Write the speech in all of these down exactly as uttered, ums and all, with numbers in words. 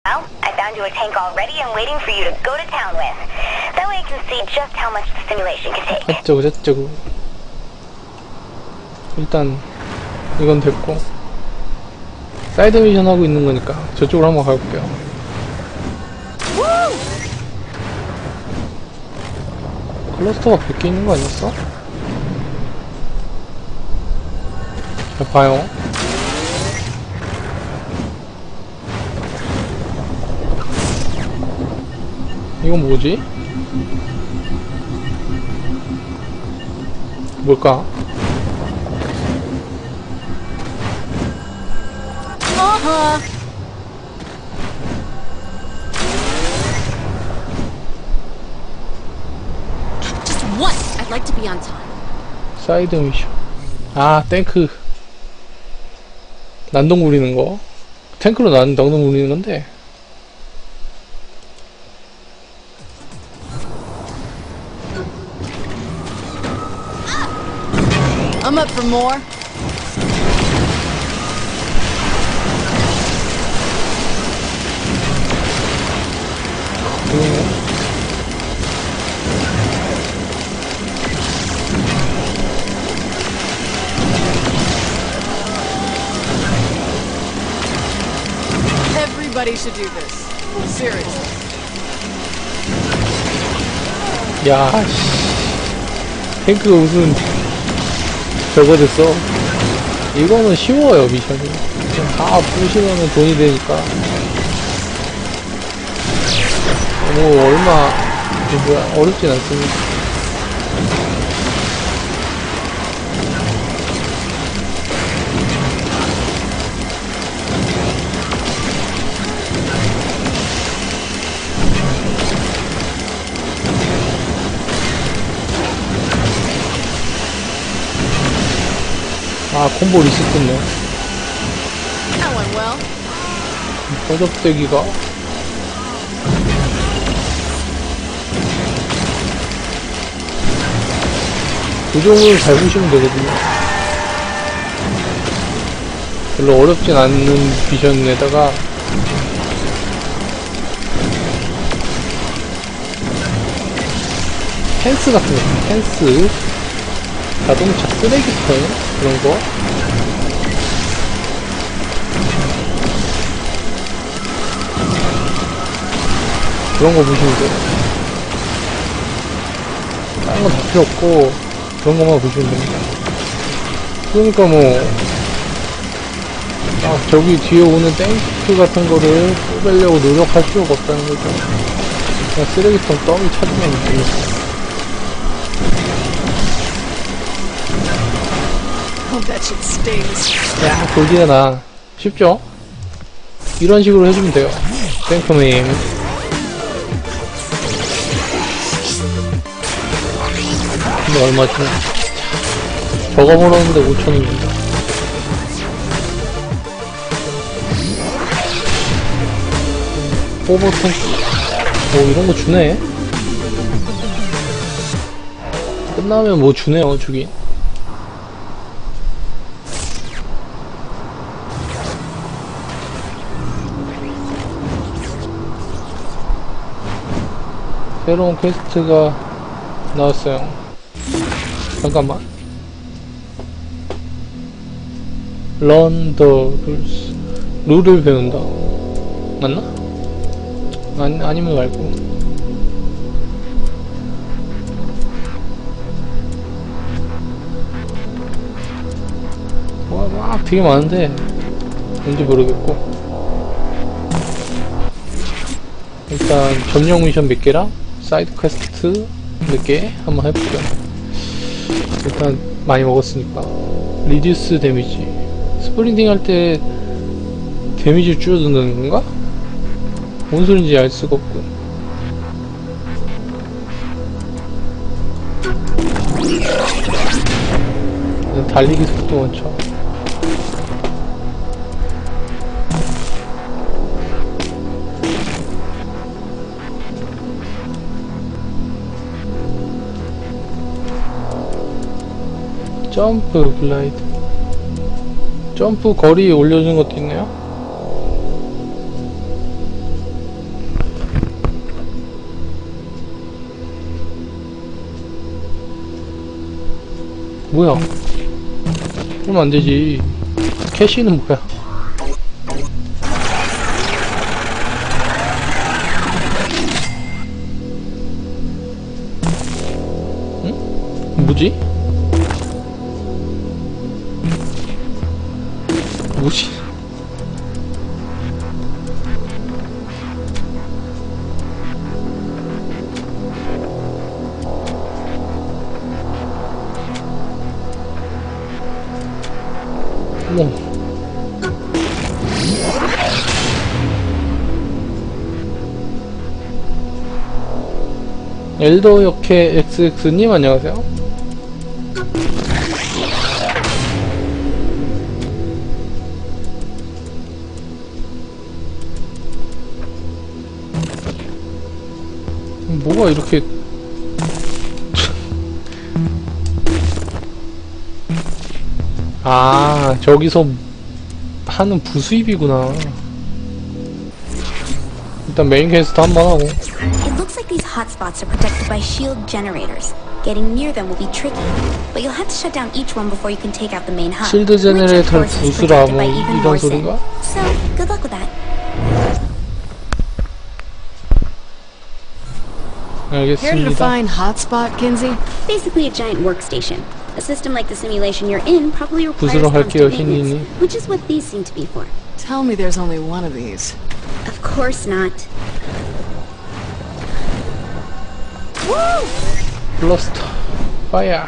Well, I found you a tank already and waiting for you to go to town with. That way you can see just how much the simulation can take. 어쩌고 저쩌고. 일단 이건 됐고 사이드 미션 하고 있는 거니까 저쪽으로 한번 가볼게요. 클러스터가 백 개 있는 거 아니었어? 자, 봐요. 이건 뭐지? 뭘까? Uh-huh. Just once, I'd like to be on time. 사이드 미션. 아, 탱크. 난동 부리는 거. 탱크로 난 난동 부리는 건데. I'm up for more. Everybody should do this. Seriously. 야, 씨. 탱크가 무슨 저거 됐어. 이거는 쉬워요, 미션이. 그냥 다 부시면 돈이 되니까. 뭐, 얼마, 뭐야, 어렵진 않습니다. 아, 콤보 리셋됐네. That went well. 허접대기가. 조종을 잘 보시면 되거든요. 별로 어렵진 않는 미션에다가 펜스 같은 거, 펜스, 자동차 쓰레기통 그런 거. 그런 거 보시면 돼요. 다른 건 다 필요 없고 그런 것만 보시면 됩니다. 그러니까 뭐, 아, 저기 뒤에 오는 탱크 같은 거를 뽑으려고 노력할 필요가 없다는 거죠. 그냥 쓰레기통 더미 찾으면 됩니다. 야, 골디가 나. 쉽죠? 이런 식으로 해주면 돼요. 탱크님. 근데 얼마지? 저거 벌었는데 오천 원입니다. 오버통. 오, 이런 거 주네. 끝나면 뭐 주네요, 주긴. 새로운 퀘스트가 나왔어요. 잠깐만. Learn the rules. 룰을 배운다. 맞나? 아니, 아니면 말고. 와, 막 되게 많은데 뭔지 모르겠고. 일단 점령 미션 몇 개랑 사이드 퀘스트 몇 개 한번 해볼게요. 일단 많이 먹었으니까. 리듀스 데미지. 스프린팅 할 때 데미지 줄여준다는 건가? 뭔 소린지 알 수가 없고. 달리기 속도 원쳐. 점프 글라이드. 점프 거리 올려주는 것도 있네요. 뭐야? 그러면 안 되지. 캐시는 뭐야? 응? 뭐지? 뭐지? 어머. 엘더 역해 엑스엑스님 안녕하세요. 뭐가 이렇게 아 저기서 하는 부수입이구나. 일단 메인 퀘스트 한번 하고. It looks like these hotspots are protected by shield generators. Getting near them will be tricky, but you'll have to shut down each one before you can take out the main hub. 실드 제너레이터를 부수라 뭐 이런 소리가? So, good luck with that. Here to 알겠습니다. define hotspot, Kinsey? Basically a giant workstation. A system like the simulation you're in probably requires 부수러 갈게요, constant maintenance, 신이님. which is what these seem to be for. Tell me there's only one of these. Of course not. 블러스터 파이어.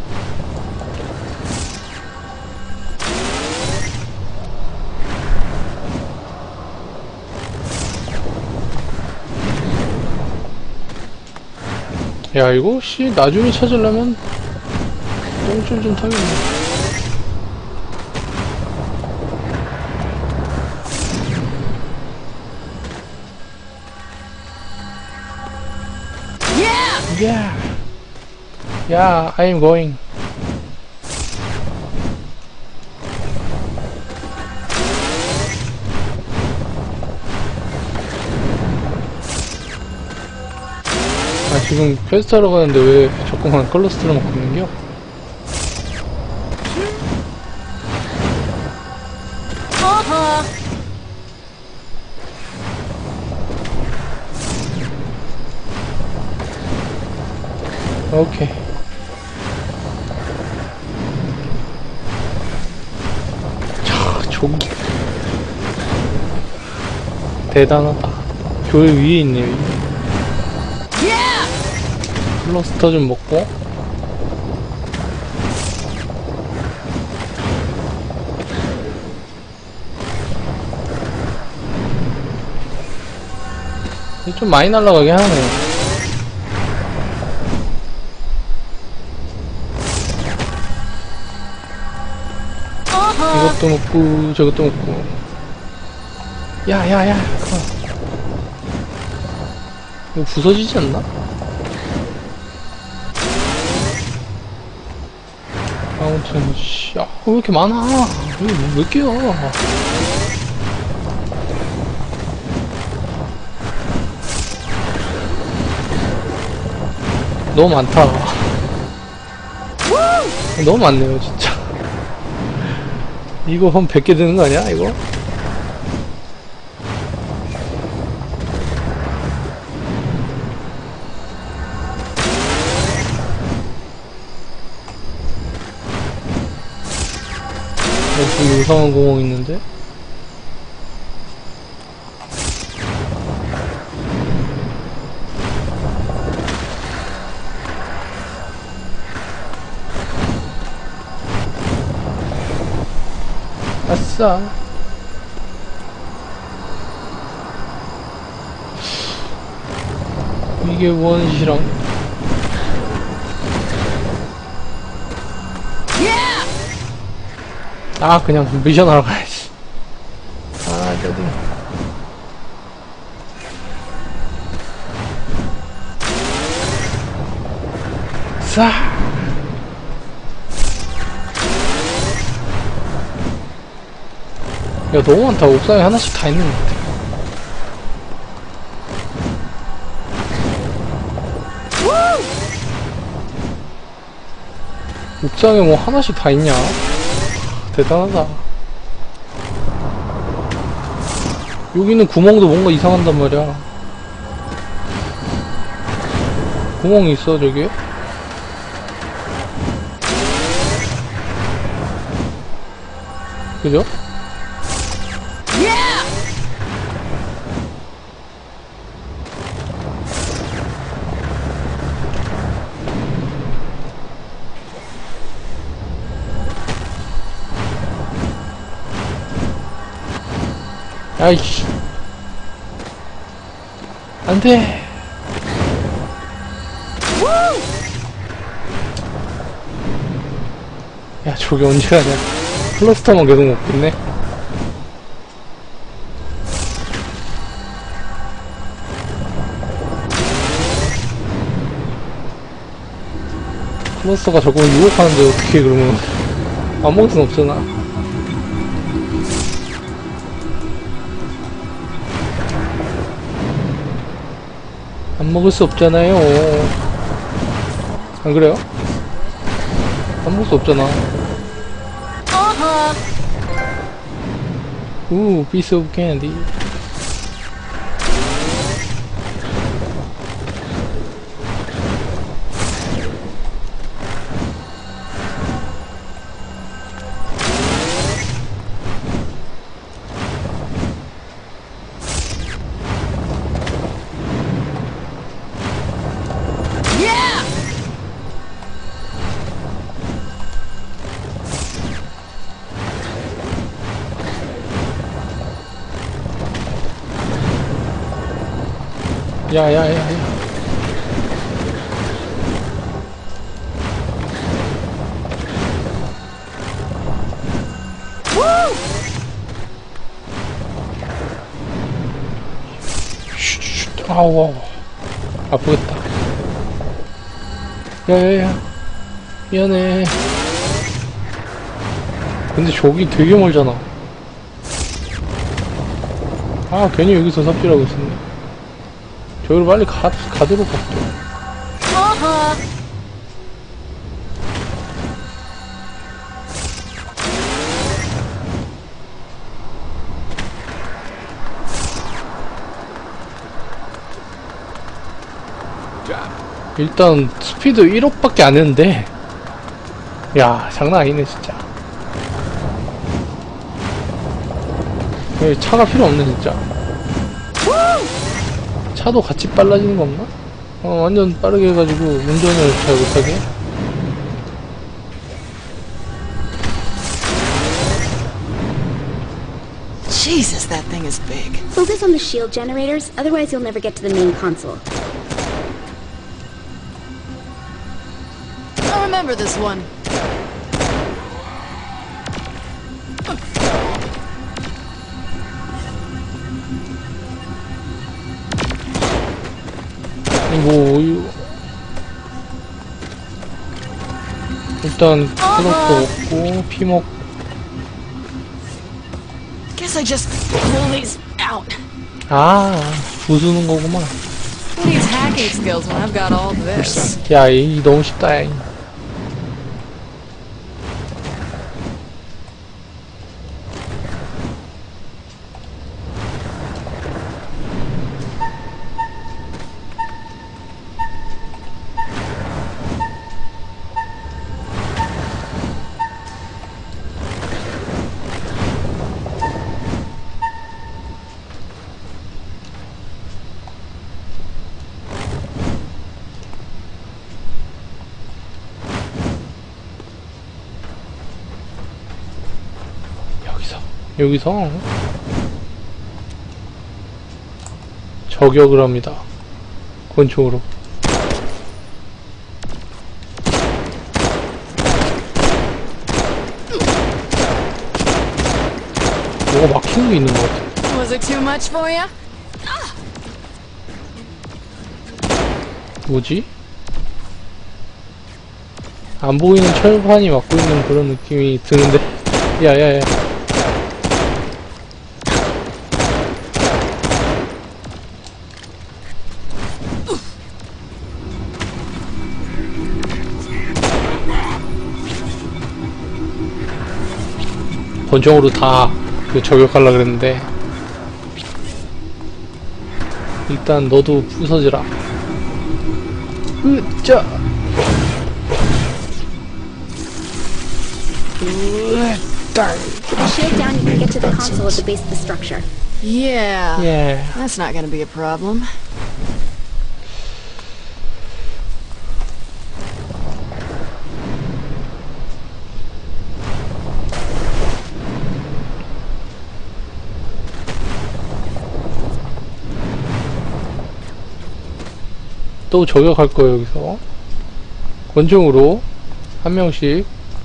야 이거 씨 나중에 찾으려면 똥줄 좀 타겠네. Yeah. Yeah, I am going. 아 지금 퀘스트 하러 가는데 왜 자꾸만 컬러스트를 먹고 있는겨? 오케이. 자, 저기 대단하다. 교회 위에 있네요. 클러스터 좀 먹고. 좀 많이 날아가게 하네. 이것도 먹고 저것도 먹고. 야야야 이거 부서지지 않나? 아무튼 씨, 야, 왜 이렇게 많아? 이거 몇 개야? 너무 많다. 너무 많네요 진짜. 이거 한 백 개 되는 거 아니야 이거? 여기 이상한 구멍 있는데? 아싸. 이게 원시랑 아 그냥 미션 하러 가야지. 아 저기 싸. 야 너무 많다. 옥상에 하나씩 다 있는 것 같아. 옥상에 뭐 하나씩 다 있냐? 대단하다. 여기는 구멍도 뭔가 이상한단 말이야. 구멍이 있어 저기? 그죠? 아이씨 안돼. 야 저기 언제 가냐. 클러스터만 계속 먹겠네. 클러스터가 저거 유혹하는데 어떻게 그러면 안 먹을 순 없잖아. 안 먹을 수 없잖아요. 안 그래요? 안 먹을 수 없잖아. 우, piece of candy. 야야야야. 아우 아프겠다. 야야야 미안해. 근데 저기 되게 멀잖아. 아 괜히 여기서 삽질하고 있었네. 저기로 빨리 가, 가도록 할게. 일단 스피드 일억밖에 안 했는데 야 장난 아니네 진짜. 차가 필요 없네 진짜. 차도 같이 빨라지는 거 없나? 어, 완전 빠르게 해가지고 운전을 잘 못하게. Jesus, that thing is big. Focus on the shield generators, otherwise you'll never get to the main console. I remember this one. 뭐 이거 일단 클럽도 없고 피 먹. Guess I just pull these out. 아 부수는 거구만. Who needs hacking skills when I've got all this? 야 이 너무 쉽다. 이. 여기서 저격을 합니다. 권총으로. 뭐가 막히는 게 있는 것 같아. Was it too much for you? 뭐지? 안 보이는 철판이 막고 있는 그런 느낌이 드는데. 야야야. 권총으로 다 그 저격하려 그랬는데 일단 너도 부서지라. 으짜. 으짜. Shield down, you can get to the console at the base of the structure. Yeah. 예. That's not gonna be a problem. 또 저격할 거예요, 여기서. 권총으로 한 명씩.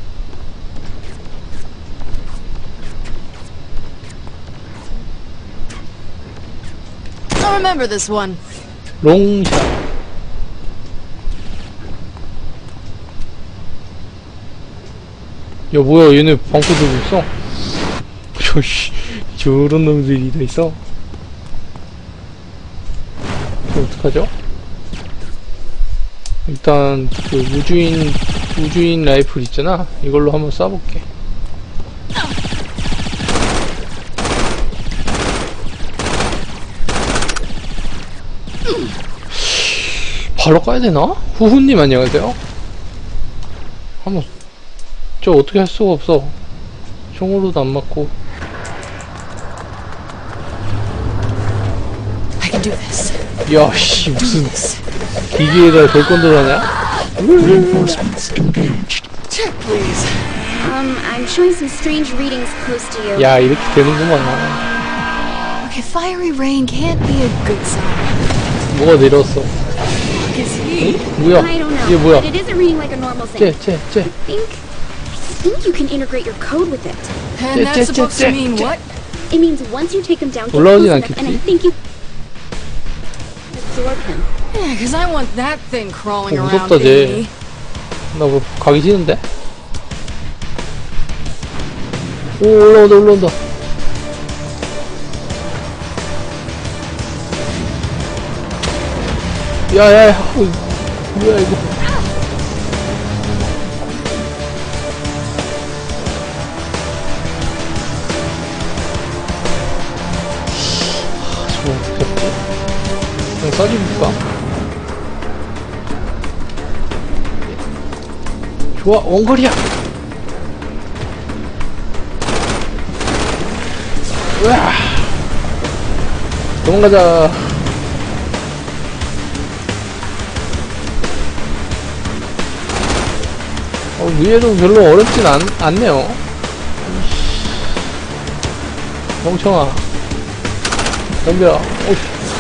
I'll remember this one. 롱샷. 야, 뭐야, 얘네 방구 들고 있어? 저씨, 저런 놈들이 다 있어? 저 어떡하죠? 일단, 그 우주인, 우주인 라이플 있잖아? 이걸로 한번 쏴볼게. 바로 까야 되나? 후후님 안녕하세요? 한번, 저 어떻게 할 수가 없어. 총으로도 안 맞고. I can do this. 야, 씨, 무슨 기계에다 별 건드려냐? Check, please. Um, I'm showing some strange readings close to you. 야, 이렇게 되는구만. Okay, fiery rain can't be a good sign. 뭐가 내렸어? Is he? 뭐야? I don't know, 이게 뭐야? but it isn't reading like a normal thing. 쟤, 쟤, 쟤. I think, I think you can integrate your code with it. And that's supposed to mean what? It means once you take him down, get 올라오진 close enough, and I 않겠지? think you absorb him. Yeah, because I want that thing crawling 어, around 무섭다, 쟤. me. 나 뭐, 가기 싫은데? 오, 올라온다, 올라온다. 야, 야, 야. 어, 뭐야, 이거. 하, 저거 어떻게 했지? 그냥 쏴줄까? 좋아, 원거리야! 으아! 도망가자. 어, 위에도 별로 어렵진 않, 않네요. 멍청아. 덤벼. 오씨.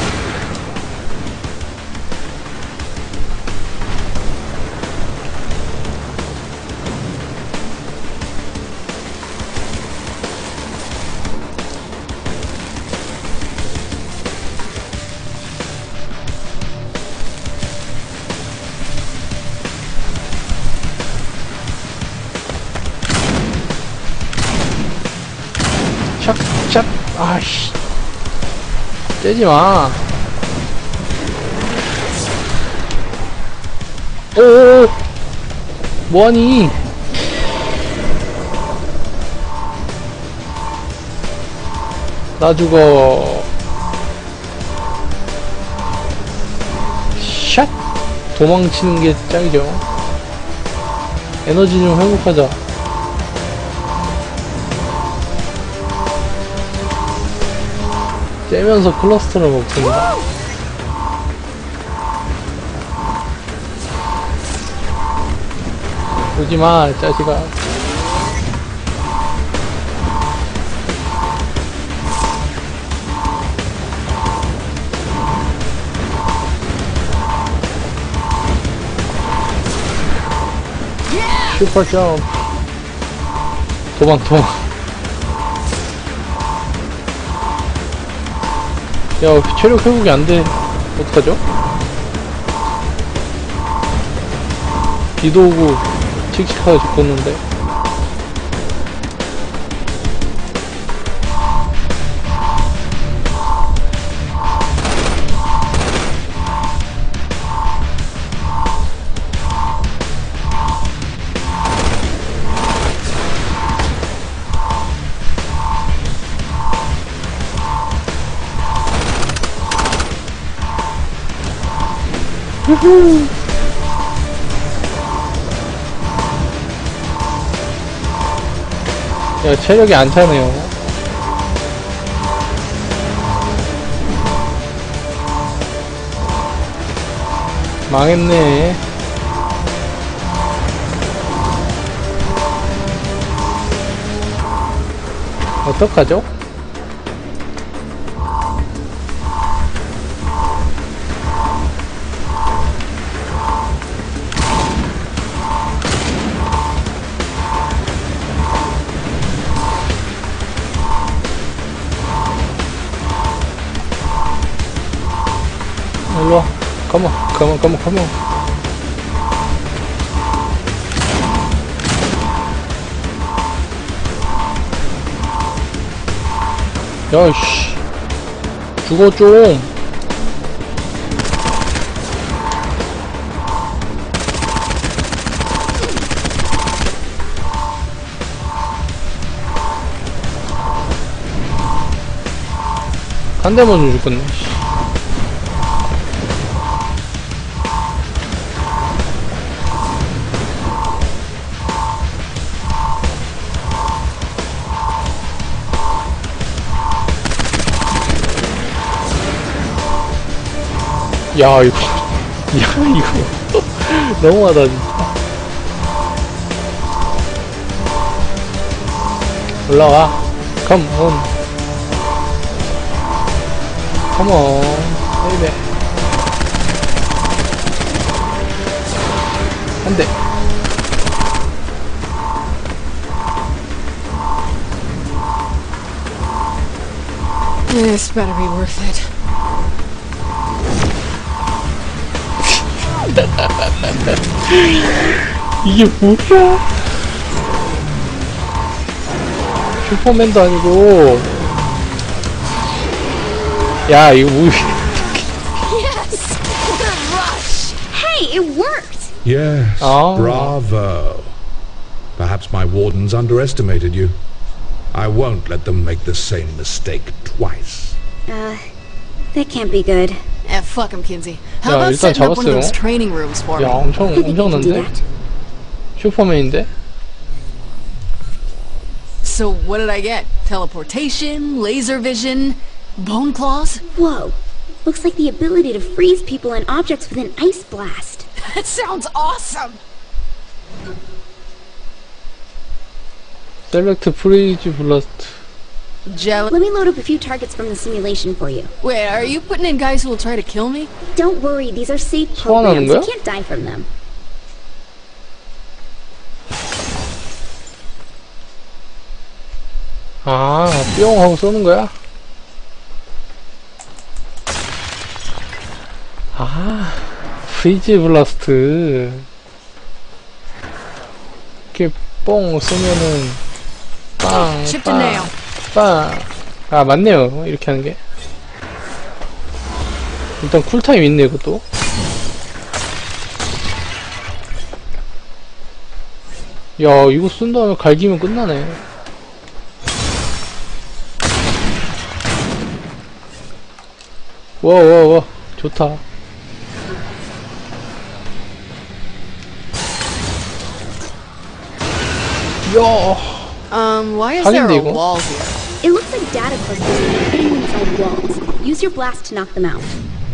샥, 샥, 아이씨. 떼지 마. 오오오. 뭐하니? 나 죽어. 샷! 도망치는 게 짱이죠. 에너지 좀 회복하자. 째면서 클러스터를 먹습니다. 오지마, 자식아. 슈퍼 점프. 도망, 도망. 야, 체력 회복이 안 돼. 어떡하죠? 비도 오고 칙칙하게 죽었는데. 후후. 야, 체력이 안 차네요. 망했네. 어떡하죠? 일로와. 컴온, 컴온, 컴온, 컴온. 야이씨. 죽어, 좀. 한 대만 죽겠네. 야, 이거. 야, 이거. 너무하다, 진짜. 올라와. 컴온. 컴온. 베이베. 한 대. This better be worth it. 이게 뭐야? 슈퍼맨도 아니고. 야, 이거 뭐. Yes! What a rush! Hey, it worked! Yes, Oh. bravo. Perhaps my wardens underestimated you. I won't let them make the same mistake twice. Uh, that can't be good. Eh, fuck him, Kinsey. How 야, about 일단 setting up one of 잡았어요. those training rooms for 야, me? 엄청, I think we can do 엄청난데? that. 슈퍼맨인데? So what did I get? Teleportation, laser vision, bone claws? Whoa. Looks like the ability to freeze people and objects with an ice blast. That sounds awesome! 셀렉트 프리즈 블라스트. Jealous. Let me load up a few targets from the simulation for you. Wait, are you putting in guys who will try to kill me? Don't worry, these are safe 소환하는 programs. 거야? You can't die from them. 아, 뿅 하고 쏘는 거야? 아, 프리즈 블라스트. 이렇게 뽕 쏘면은 빵, Chip to nail. 빵, 빵. 아, 맞네요. 이렇게 하는 게. 일단 쿨타임 있네, 이것도. 야, 이거 쓴 다음에 갈기면 끝나네. 와, 와, 와. 좋다. 야, Um, why is there 사기인데, a 이거? wall here? It looks like data clusters are hidden inside walls. Use your blast to knock them out.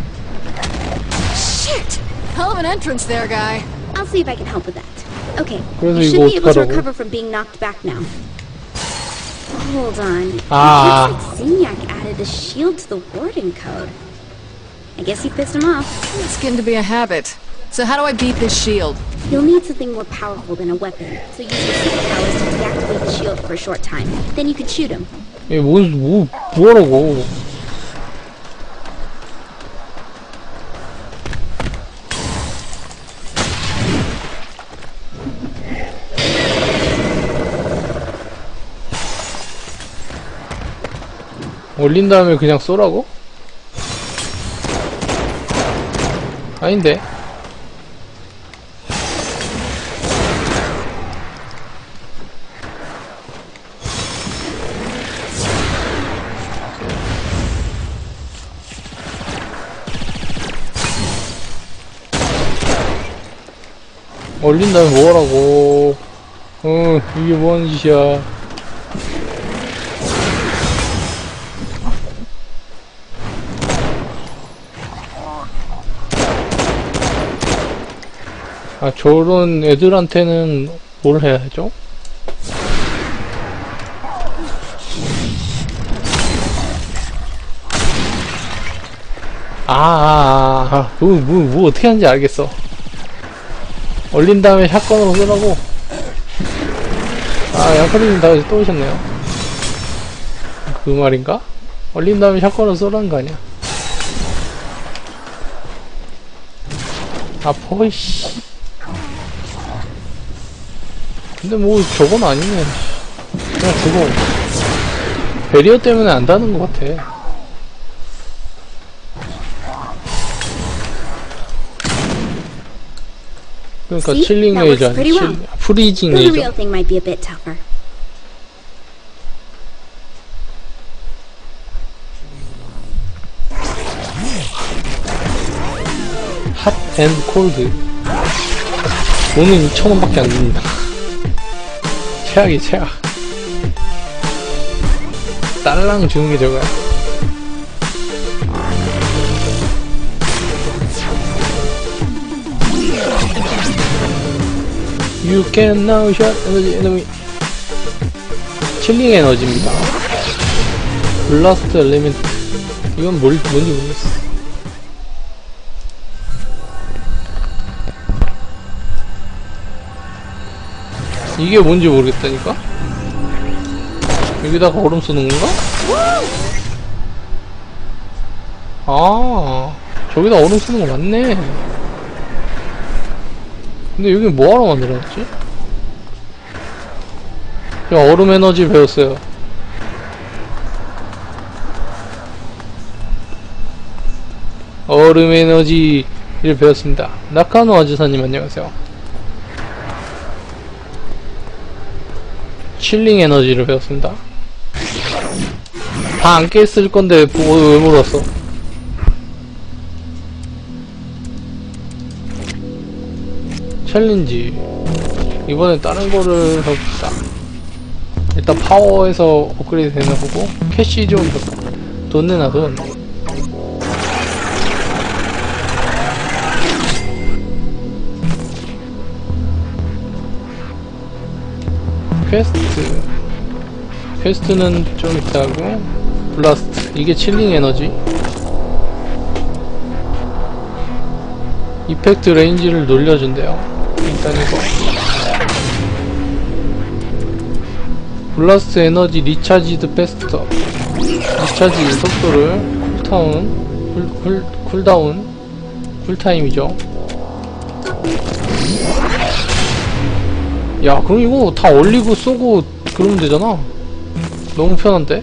Shit! Hell of an entrance there, guy. I'll see if I can help with that. Okay, 그래서 you should 이거 be able to 어떡하라고? recover from being knocked back now. Hold on. Ah. It looks like Zinyak added a shield to the warden code. I guess he pissed him off. It's getting to be a habit. So how do I beat this shield? You'll need something more powerful than a weapon, so use your superpowers to deactivate the shield for a short time. Then you can shoot him. 얘 뭐, 뭐, 뭐하라고. 올린 다음에 그냥 쏘라고? 아닌데. 얼린 다음에 뭐하라고. 어, 이게 뭐하는 짓이야. 아, 저런 애들한테는 뭘 해야 하죠? 아, 아, 아, 뭐, 뭐, 뭐, 어떻게 하는지 알겠어. 얼린 다음에 샷건으로 쓰라고. 아, 양파리님 다시 또 오셨네요. 그 말인가? 얼린 다음에 샷건으로 쏘라는 거 아니야? 아, 포이씨. 근데 뭐, 저건 아니네. 그냥 죽어. 베리어 때문에 안 다는 것 같아. 그러니까 See? 칠링 That works 레이저 아니 pretty well. 칠, 프리징 Though the 레이저. real thing might be a bit tougher. 핫 앤 콜드. 돈은 이천 원밖에 안 듭니다. 최악이 최악. 딸랑 주는 게 저거야. You can now shot 에너지 에너미. 칠링 에너지입니다. 블라스트 엘리멘트. 이건 뭘, 뭔지 모르겠어. 이게 뭔지 모르겠다니까? 여기다가 얼음 쏘는 건가? 아, 저기다 얼음 쏘는 거 맞네. 근데 여기 뭐하러 만들어놨지? 제가 얼음 에너지 배웠어요. 얼음 에너지를 배웠습니다. 나카노 아주사님 안녕하세요. 칠링 에너지를 배웠습니다. 다 안 깼을 건데 뭐, 왜 물었어? 챌린지. 이번엔 다른 거를 해봅시다. 일단 파워에서 업그레이드 되나 보고, 캐시 좀 돈 내놔 돈. 퀘스트. 퀘스트는 좀 있다고. 블라스트. 이게 칠링 에너지. 이펙트 레인지를 놀려준대요. 일단 이거 블라스트 에너지 리차지드 패스터. 리차지 속도를 쿨타운 쿨, 쿨, 쿨다운 쿨타임이죠. 야, 그럼 이거 다 올리고 쏘고 그러면 되잖아. 너무 편한데?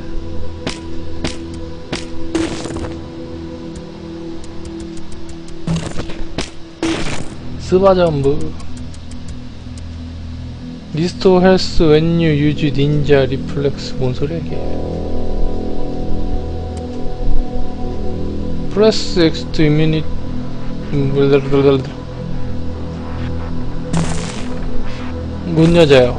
스바점브. 리스토 헬스 웬 유 유즈 닌자 리플렉스. 뭔 소리야 이게. 프레스 엑스 투 이뮤니. 문 여자요.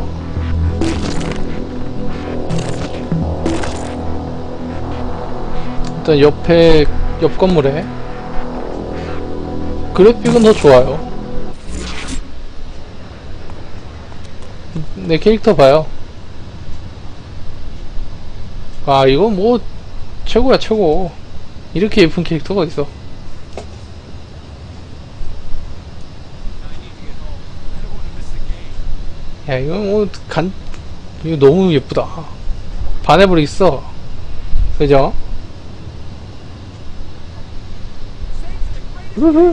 일단 옆에 옆 건물에 그래픽은 더 좋아요. 내 캐릭터 봐요. 아, 이거 뭐 최고야 최고. 이렇게 예쁜 캐릭터가 어딨어. 야, 이거 뭐 간 이거 너무 예쁘다. 반해버리겠어. 그죠? 우후후.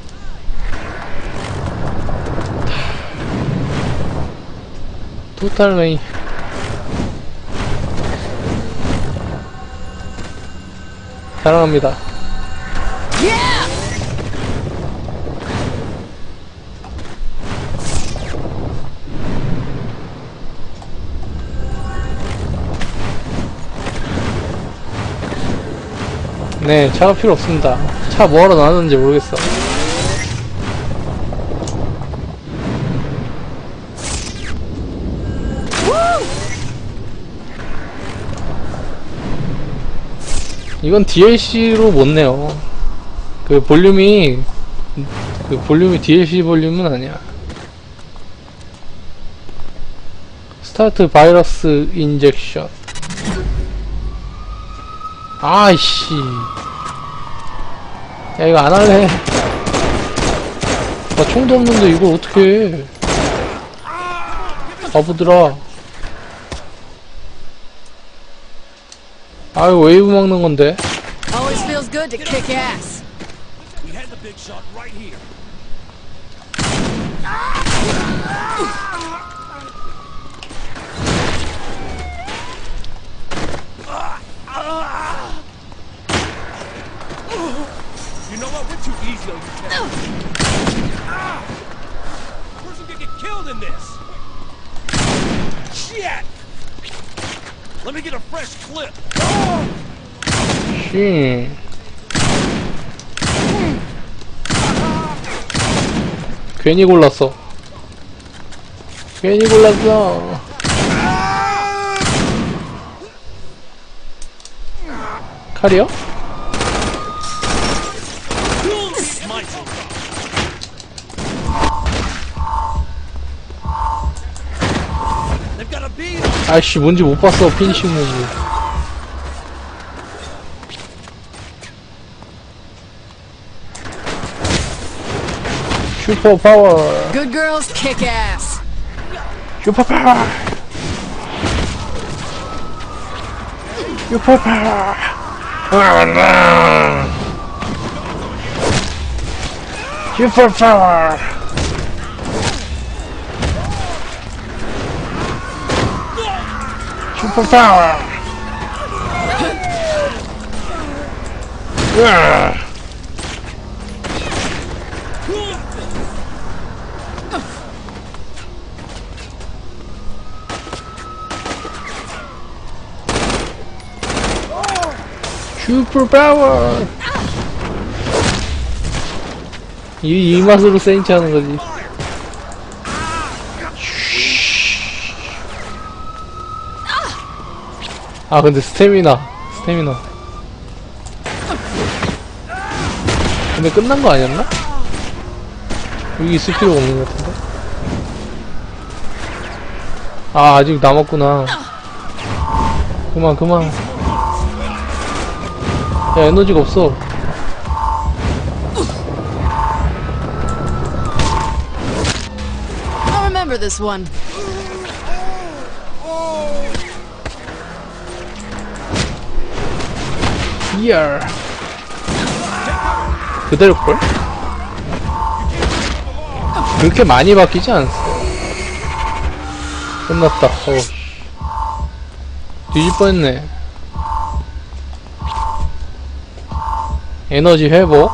토탈 메인. 사랑합니다. 네, 차가 필요 없습니다. 차 뭐하러 나왔는지 모르겠어. 이건 디엘씨로 못 내요. 그 볼륨이 그 볼륨이 디엘씨 볼륨은 아니야. 스타트 바이러스 인젝션. 아이씨. 야, 이거 안 할래. 나 총도 없는데 이걸 어떻게 해. 바보들아. 아유, 웨이브 먹는 건데. Always feels good to kick ass. We had the big shot right here. You know what? We're too easy on you, Ken. Person could get killed in this. Shit! Let me get a fresh clip. 씨. 괜히 골랐어. 괜히 골랐어. 칼이요? 아이씨, 뭔지 못 봤어. 피니싱 무브. 슈퍼 파워. Good girls kick ass. 슈퍼 파워. 슈퍼 파워. 슈퍼 파워. 슈퍼 파워. 슈퍼 파워. 이, 이 맛으로 세인치 하는 거지. 아, 근데 스태미나. 스태미나. 근데 끝난 거 아니었나? 여기 있을 필요가 없는 것 같은데? 아, 아직 남았구나. 그만, 그만. 야, 에너지가 없어. I'll remember this one. 이야. 그대로걸? 그렇게 많이 바뀌지 않았어. 끝났다. 어. 뒤질 뻔했네. 에너지 회복.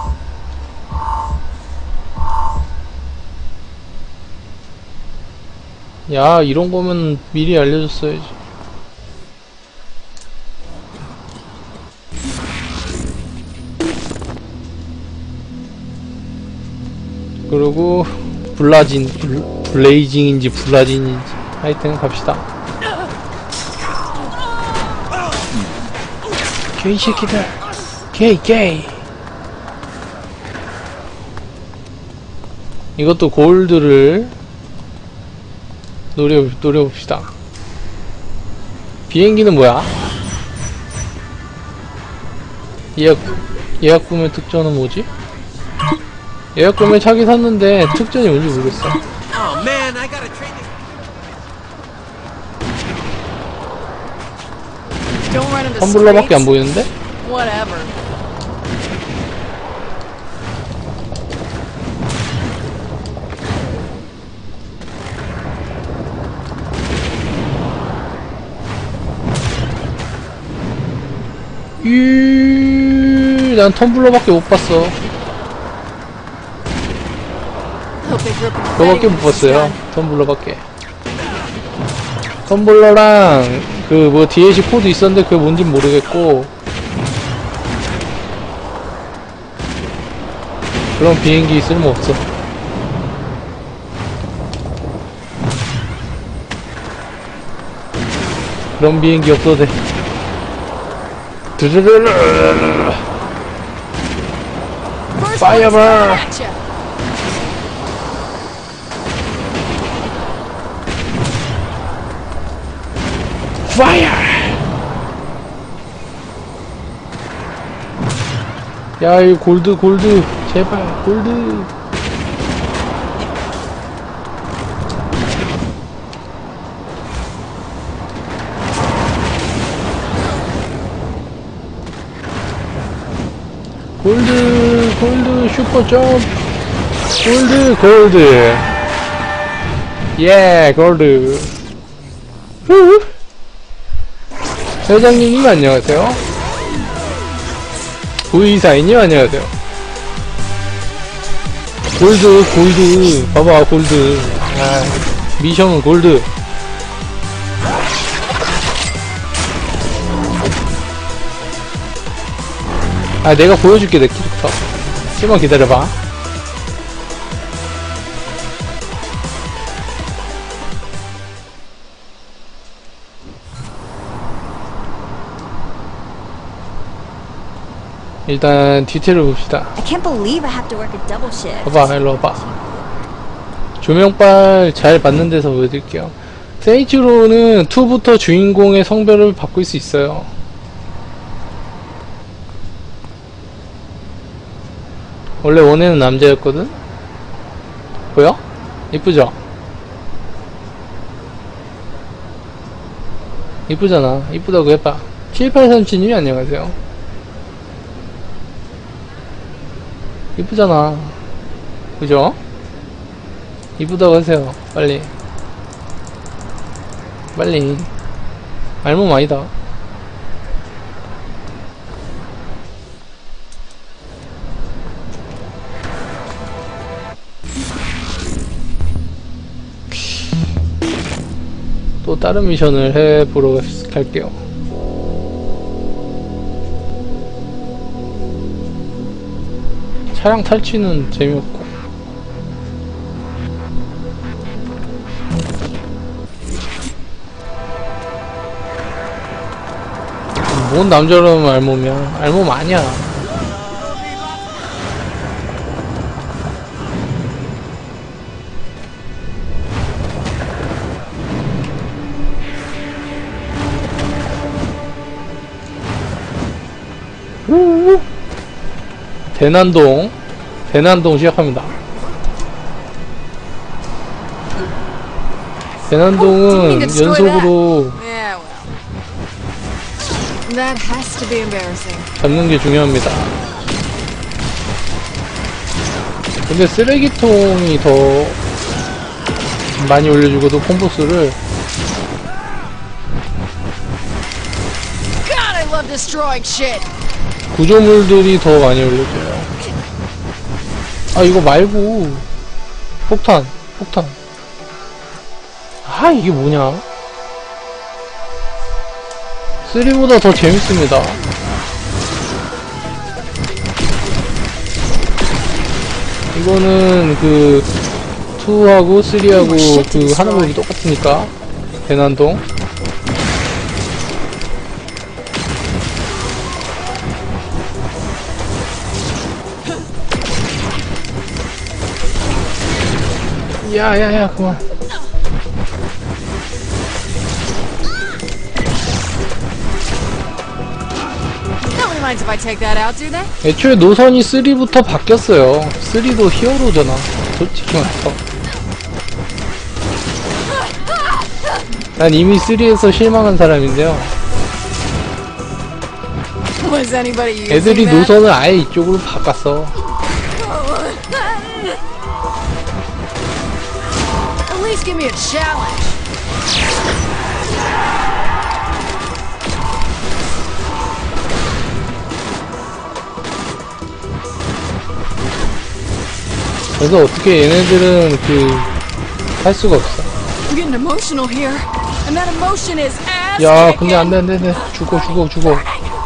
야, 이런 거면 미리 알려줬어야지. 그리고 블라진, 블, 블레이징인지 블라진인지 하여튼 갑시다. 게이 새끼들. 게이 게이. 이것도 골드를 노려, 노려봅시다. 비행기는 뭐야? 예약, 예약 구매 특전은 뭐지? 예약 구매 차기 샀는데 특전이 뭔지 모르겠어. Oh man, I gotta train this. Don't run into 텀블러밖에 안 streets. 보이는데? Whatever. 이, 난 텀블러밖에 못 봤어. 그거밖에 못 봤어요. 텀블러밖에. 텀블러랑 그 뭐 디엘씨 코드 있었는데 그게 뭔진 모르겠고, 그런 비행기 쓸모없어. 그런 비행기 없어도 돼. 드르르르. 파이어볼. 파이어. 야, 이 골드 골드 제발 골드. 골드 골드 슈퍼 점프. 골드 골드. 예 골드. 후. 회장님님 안녕하세요. 부의사님 안녕하세요. 골드 골드 봐봐 골드. 아, 미션은 골드. 아 내가 보여줄게 내 캐릭터. 좀만 기다려봐. 일단 디테일을 봅시다. I can't believe I have to work a double shift. 봐봐 일로 와봐. 조명빨 잘 받는 데서 보여드릴게요. 세이치로는 이부터 주인공의 성별을 바꿀 수 있어요. 원래 원에는 남자였거든? 보여? 이쁘죠? 이쁘잖아. 이쁘다고 해봐. 칠팔삼칠님이 안녕하세요. 이쁘잖아. 그죠? 이쁘다고 하세요. 빨리. 빨리. 알몸 아니다. 또 다른 미션을 해보러 갈게요. 차량 탈취는 재미없고. 뭔 남자라면 알몸이야. 알몸 아니야. 대난동 대난동 시작합니다. 대난동은 연속으로 잡는 게 중요합니다. 근데 쓰레기통이 더 많이 올려주고도 콤보수를. 구조물들이 더 많이 올려줘요. 아 이거 말고 폭탄 폭탄. 아 이게 뭐냐. 쓰리보다 더 재밌습니다. 이거는 그 투하고 쓰리하고 그 하는 법이 똑같으니까. 대난동 야야야 그만. 애초에 노선이 쓰리부터 바뀌었어요. 쓰리도 히어로잖아 솔직히 말해서. 난 이미 쓰리에서 실망한 사람인데요. 애들이 노선을 아예 이쪽으로 바꿨어. Give me a challenge. 그래서 어떻게 얘네들은 그 할 수가 없어. I'm getting emotional here, and that emotion is ass. 야, 근데 안돼 안돼 안돼. 죽어 죽어 죽어.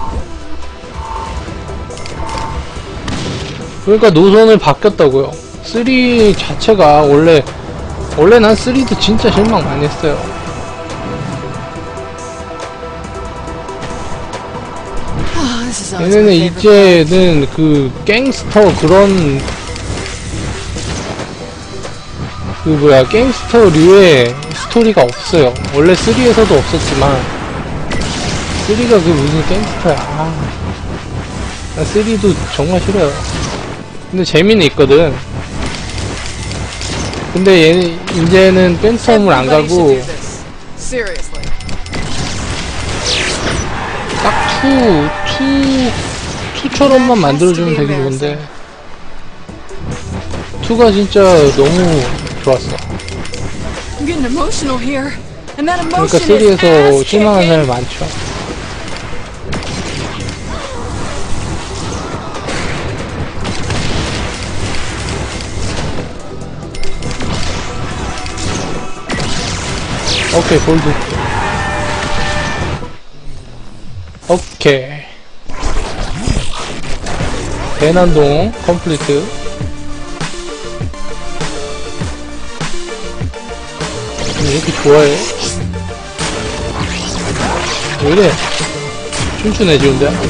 그러니까 노선을 바뀌었다고요. 쓰리 자체가 원래 원래 난 쓰리도 진짜 실망 많이 했어요. This is always 네, my 얘네는 favorite 이제는 그 갱스터 그런 그 뭐야 갱스터류의 스토리가 없어요. 원래 쓰리에서도 없었지만 쓰리가 그 무슨 갱스터야. 아, 나 쓰리도 정말 싫어요. 근데 재미는 있거든. 근데 얘 이제는 갱스터물 안 Everybody should 가고 do this. Seriously. 딱 투, 투, 투처럼만 만들어주면 되게 좋은데 투가 진짜 너무 좋았어. I'm getting emotional here. And that 그러니까 emotion is 쓰리에서 ass 실망한 kicking. 사람이 많죠. 오케이, 골드. 오케이. 대난동 컴플리트. 왜 이렇게 좋아해? 왜 이래? 춤추네, 지금 데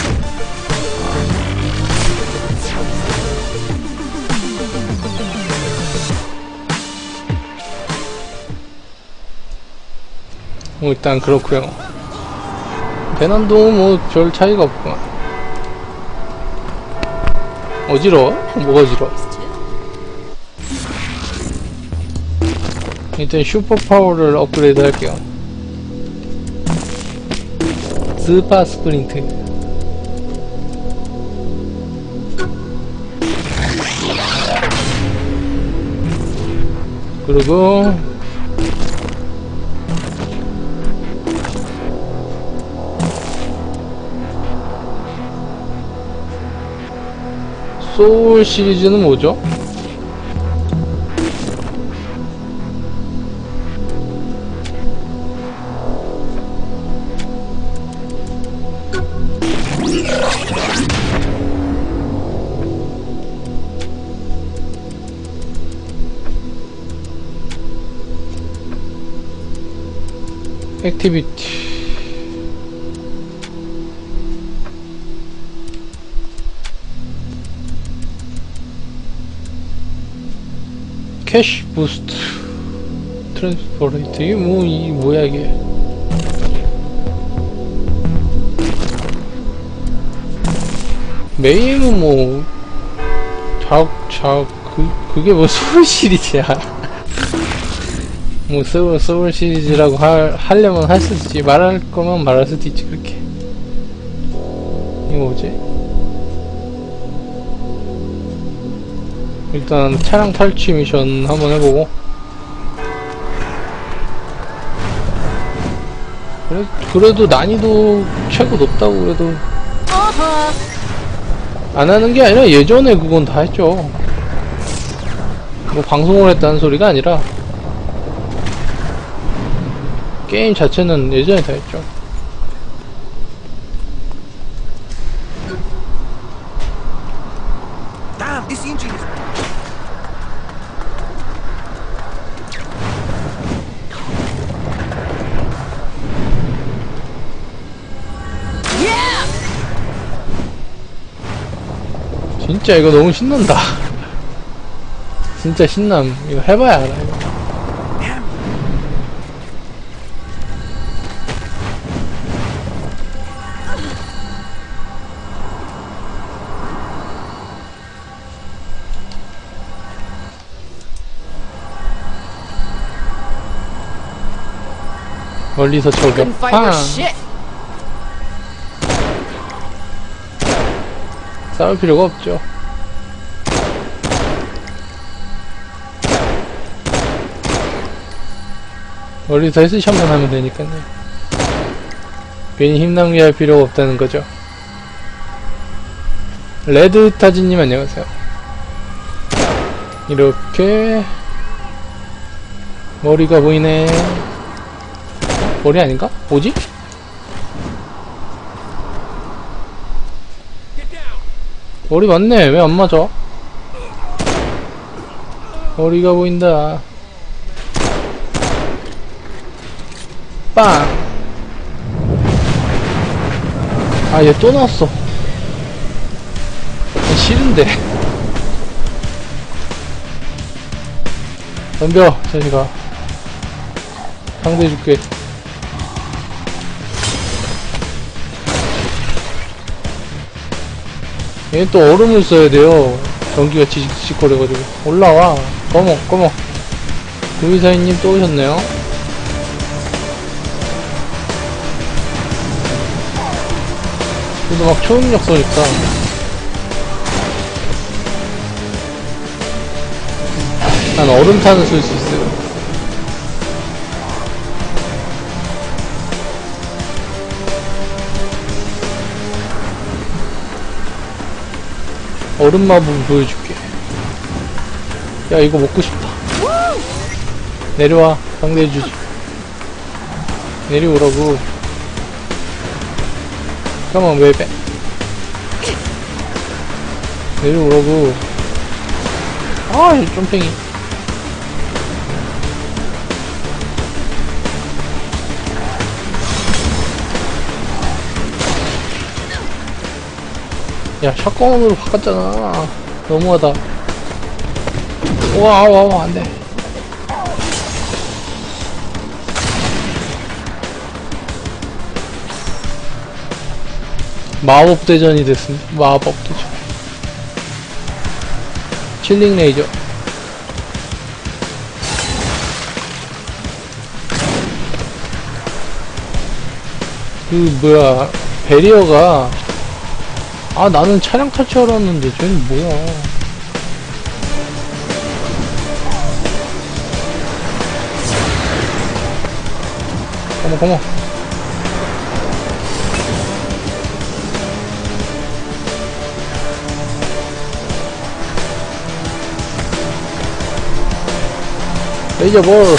뭐, 일단, 그렇구요. 대난동은 뭐, 별 차이가 없구만. 어지러워? 뭐가 어지러워? 일단 슈퍼파워를 업그레이드 할게요. 스파 스프린트. 그리고 소울 시리즈는 뭐죠? 액티비티. 캐시 부스트. 트랜스퍼레이트. 이게 뭐, 이, 뭐야, 이게. 메인은 뭐, 작, 작, 그, 그게 뭐, 소울 시리즈야. 뭐, 소울, 소울 시리즈라고 하, 하려면 할 수도 있지. 말할 거면 말할 수도 있지, 그렇게. 이거 뭐지? 일단, 차량 탈취 미션 한번 해보고. 그래, 그래도 난이도 최고 높다고 그래도. 안 하는 게 아니라 예전에 그건 다 했죠. 뭐, 방송을 했다는 소리가 아니라. 게임 자체는 예전에 다 했죠. Damn, this engine is... 진짜 이거 너무 신난다. 진짜 신남. 이거 해봐야 알아. 이거. 멀리서 저격. Couldn't fight 아, for shit. 싸울 필요가 없죠. 멀리서 헤드샷만 하면 되니까요. 괜히 힘 낭비할 필요가 없다는 거죠. 레드 타진님 안녕하세요. 이렇게 머리가 보이네. 머리 아닌가? 뭐지? 머리 맞네. 왜 안 맞아? 머리가 보인다. 빵. 아, 얘 또 나왔어. 싫은데. 덤벼, 자식아. 상대해줄게. 얘는 또 얼음을 써야 돼요. 전기가 지직거려가지고. 올라와. 꺼머, 꺼머. 구이사인님 또 오셨네요. 그래도 막 초능력 쏘니까. 난 얼음탄을 쏠 수 있어요. 얼음 마법을 보여줄게. 야, 이거 먹고 싶다. 내려와. 상대해주지. 내려오라고. 잠깐만, 왜 빼? 내려오라고. 아, 이 쫌팽이. 야, 샷건으로 바꿨잖아. 너무하다. 와, 와, 와, 안 돼. 마법 대전이 됐습니다. 마법 대전. 칠링 레이저. 그, 뭐야, 베리어가, 아, 나는 차량 탈취하러 왔는데, 쟤는 뭐야. 어머, 어머. 레이저 볼.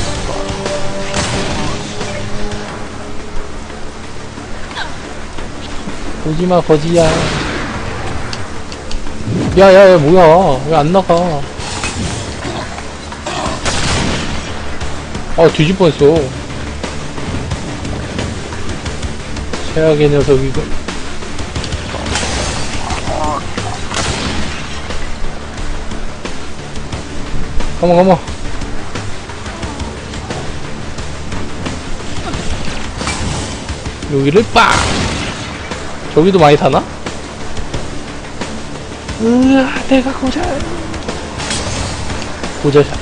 오지마, 거지야. 야, 야, 야, 뭐야. 왜 안 나가. 아, 뒤질 뻔했어. 최악의 녀석, 이거. 가만, 가만. 여기를 빡! 저기도 많이 타나? 으아, 내가 고자. 고자샷.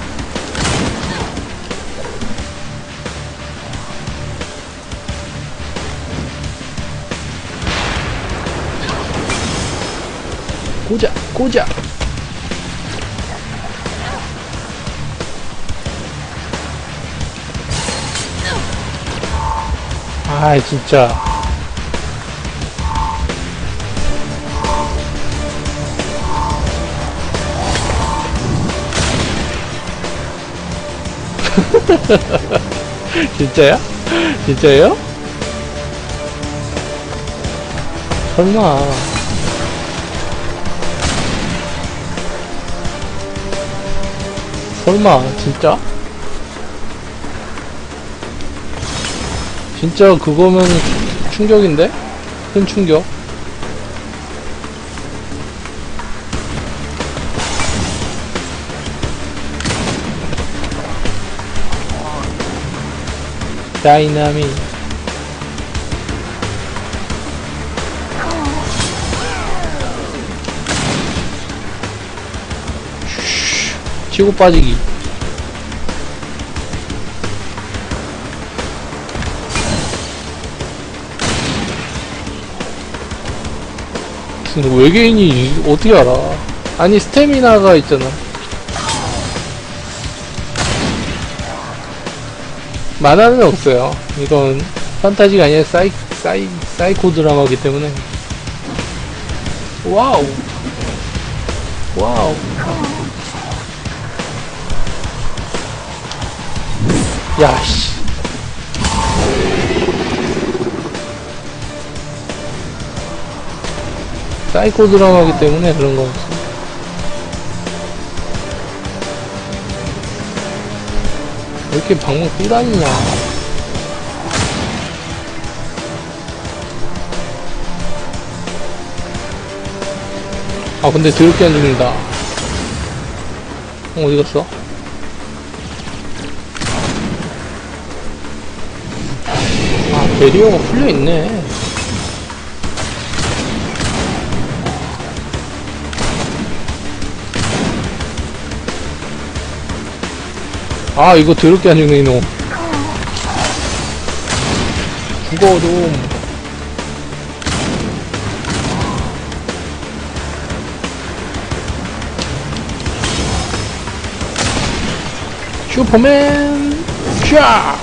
고자, 고자. 아, 진짜. 진짜야? 진짜예요? 설마. 설마, 진짜? 진짜 그거면 충격인데? 큰 충격. 다이나믹. 치고 빠지기. 외계인이 어떻게 알아? 아니, 스태미나가 있잖아. 만화는 없어요. 이건 판타지가 아니라 사이, 사이, 사이코 드라마이기 때문에. 와우. 와우. 야, 씨. 사이코 드라마이기 때문에 그런 거 없어. 왜 이렇게 방문 뛰다니냐. 아 근데 더럽게 안 죽는다. 어, 어디 갔어? 아 베리어가 풀려있네. 아 이거 더럽게 안 죽네 이놈. 죽어 좀. 슈퍼맨 샤.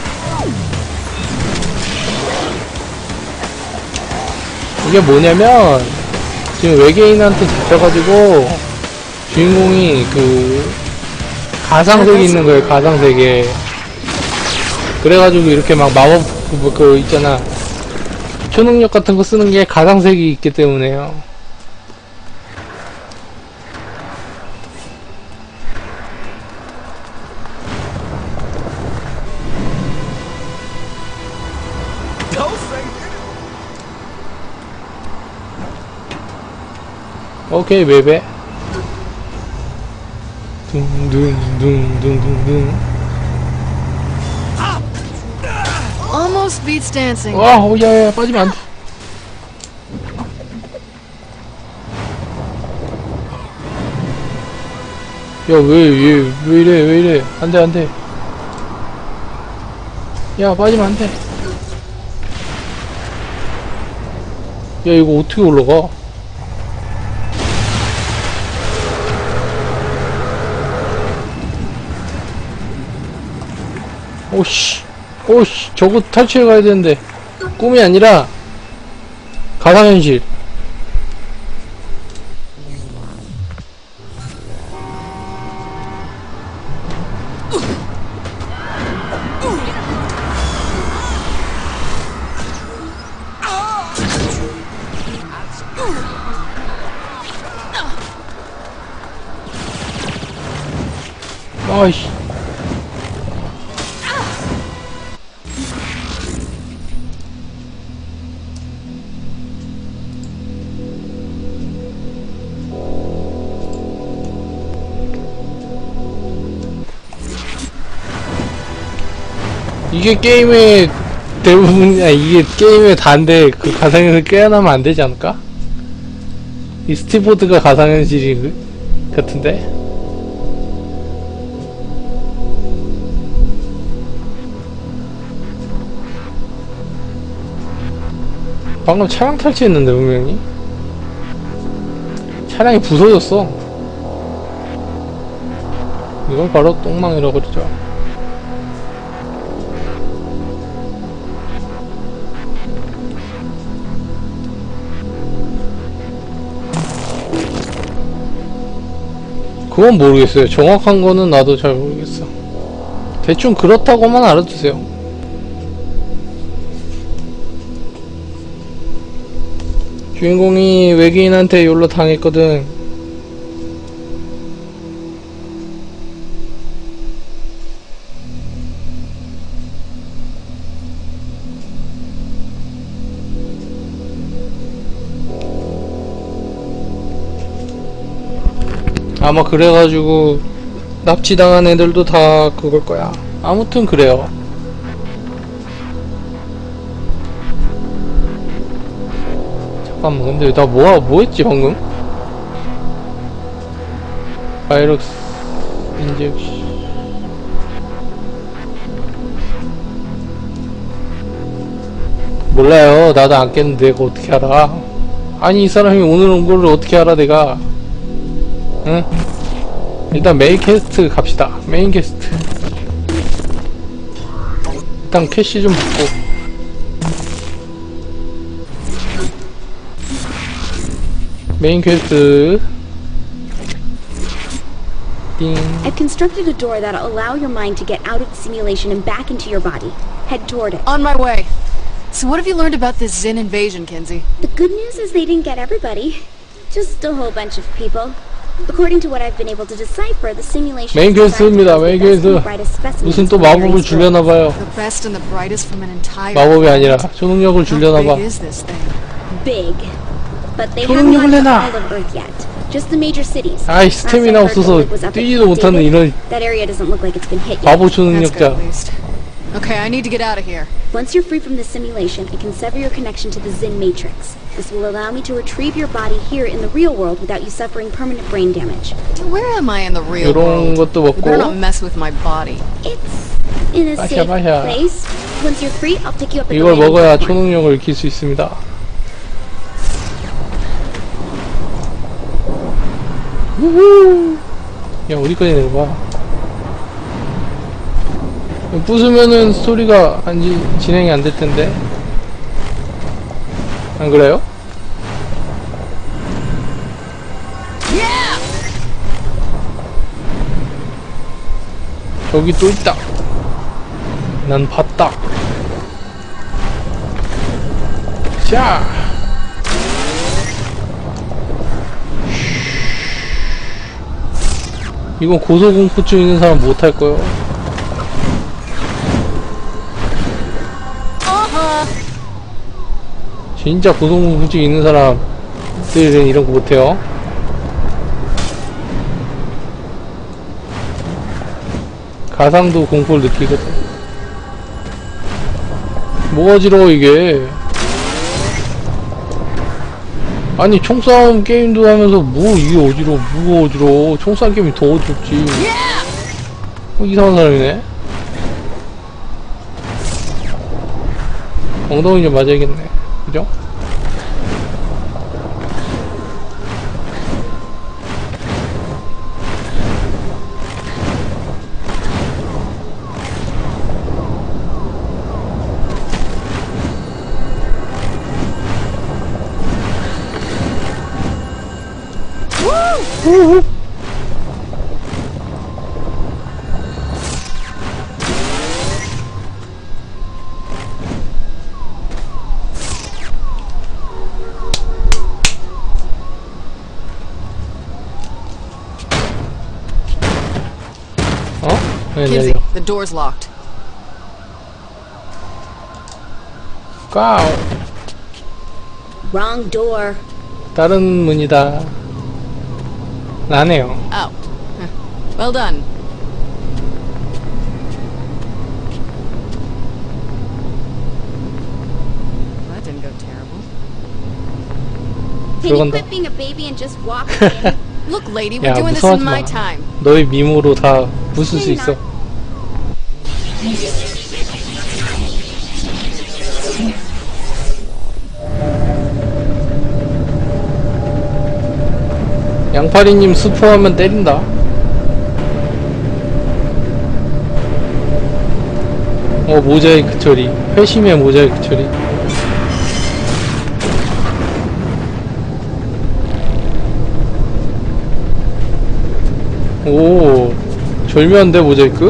이게 뭐냐면 지금 외계인한테 잡혀가지고 주인공이 그 가상세계 있는 거예요. 가상세계. 그래가지고 이렇게 막 마법 그, 그 있잖아 초능력 같은 거 쓰는 게 가상세계 있기 때문에요. 오케이 베베. 둥둥둥둥둥둥. Almost beats dancing. 와, 오, 야, 야, 빠지면 안 돼. 야, 왜, 왜, 왜 이래, 왜 이래. 안 돼, 안 돼. 야, 빠지면 안 돼. 야, 이거 어떻게 올라가? 오씨, 오씨, 저거 탈출해 가야 되는데. 꿈이 아니라, 가상현실. 아이씨. 이게 게임의 대부분이야. 이게 게임의 다인데 그 가상현실 깨어나면 안 되지 않을까? 이 스티보드가 가상현실이 같은데? 방금 차량 탈취했는데 분명히 차량이 부서졌어. 이걸 바로 똥망이라고 그러죠. 그건 모르겠어요. 정확한 거는 나도 잘 모르겠어. 대충 그렇다고만 알아두세요. 주인공이 외계인한테 연락 당했거든. 아마 그래가지고 납치당한 애들도 다 그걸 거야. 아무튼 그래요. 잠깐만, 근데 나 뭐, 뭐 했지 방금? 바이러스 인젝션. 몰라요. 나도 안 깼는데 그거 어떻게 알아? 아니 이 사람이 오늘 온 거를 어떻게 알아 내가? 응? 일단 메인 퀘스트 갑시다. 메인 퀘스트. 일단 캐시 좀 붙고. 메인 퀘스트. 띵. I've constructed a door that'll allow your mind to get out of the simulation and back into your body. Head toward it. On my way. So what have you learned about this Zin invasion, Kinsey? The good news is they didn't get everybody. Just a whole bunch of people. According to what I've been able to decipher, the simulation 메인 퀘스트입니다. 메인 퀘스트. 무슨 또 마법을 주려나봐요. The best and the brightest from an entire 마법이 아니라 초능력을 How big 주려나봐. is this thing? big. But they 초능력을 haven't 내놔. got all of Earth yet. Just the major cities. 아이, 스태미나 없어서 뛰지도 못하는 이런 That area doesn't look like it's been hit yet. 바보 That's good 초능력자. at least. Okay, I need to get out of here. Once you're free from this simulation, I can sever your connection to the Zin Matrix. This will allow me to retrieve your body here in the real world without you suffering permanent brain damage. Where am I in the real 이런 world? 것도 You better not 먹고 mess with my body. It's in a 마셔, safe 마셔. place. Once you're free, I'll pick you up at the 이걸 landing 먹어야 platform. 초능력을 익힐 수 있습니다. 우후. 야, 어디까지 내려가? 부수면은 스토리가 안 지, 진행이 안 될 텐데. 안 그래요? 저기 또 있다. 난 봤다. 자. 이건 고소공포증 있는 사람 못할 거요. 진짜 고소공포증 있는 사람들은 이런 거 못해요. 가상도 공포를 느끼거든. 뭐가 어지러워 이게. 아니 총싸움 게임도 하면서 뭐 이게 어지러워. 뭐가 어지러워. 총싸움 게임이 더 어지럽지. 어, 이상한 사람이네. 엉덩이 좀 맞아야겠네. 그죠? 우후. 어? 왜 Kinsey, 내려? the door's locked. 까우. Wrong door. 다른 문이다. 나네요. Out. Huh. Well done. That didn't go terrible. Can you 들어간다. quit being a baby and just walk in? Look, lady, we're 야, doing this 무서워하지 in my 마. time. 너의 미모로 다 부술 수 있어. 양파리님 스포하면 때린다. 어, 모자이크 처리. 회심의 모자이크 처리. 오, 절묘한데 모자이크?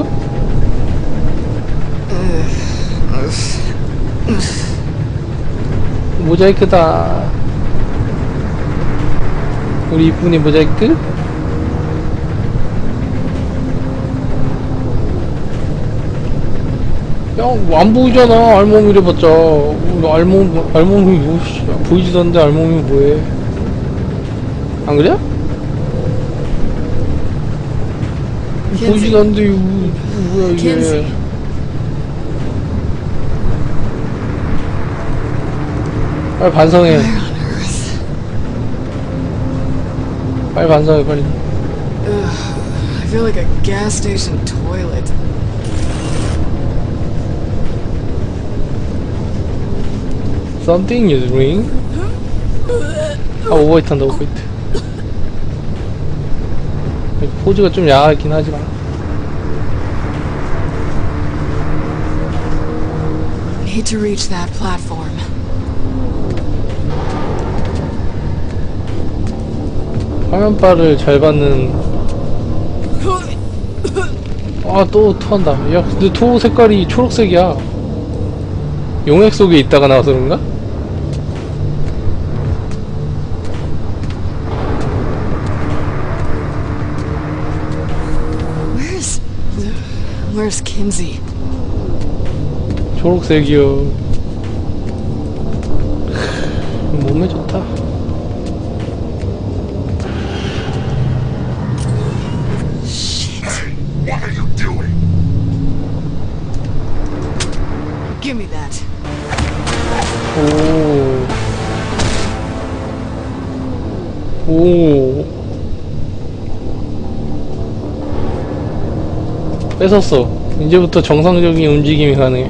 모자이크다. 우리 이쁜이 모자이크? 야, 안 보이잖아. 알몸 이래봤자. 알몸, 알몸이 뭐, 씨, 보이지도 않는데 알몸이 뭐해. 안 그래? 보이지도 않는데, 이거, 이거 뭐야, 이게. Kinsey. 빨리 반성해. 빨리 반성해, 빨리. I feel like a gas station toilet. Something is ring. 아, 오버히트 한다, 오버히트. 포즈가 좀 야하긴 하지만. Need to reach that platform. 화면바를 잘 받는. 아, 또 토한다. 야, 근데 토 색깔이 초록색이야. 용액 속에 있다가 나와서 그런가? Where's... Where's Kinsey? 초록색이요. 몸에 좋다. 뺏었어. 이제부터 정상적인 움직임이 가능해.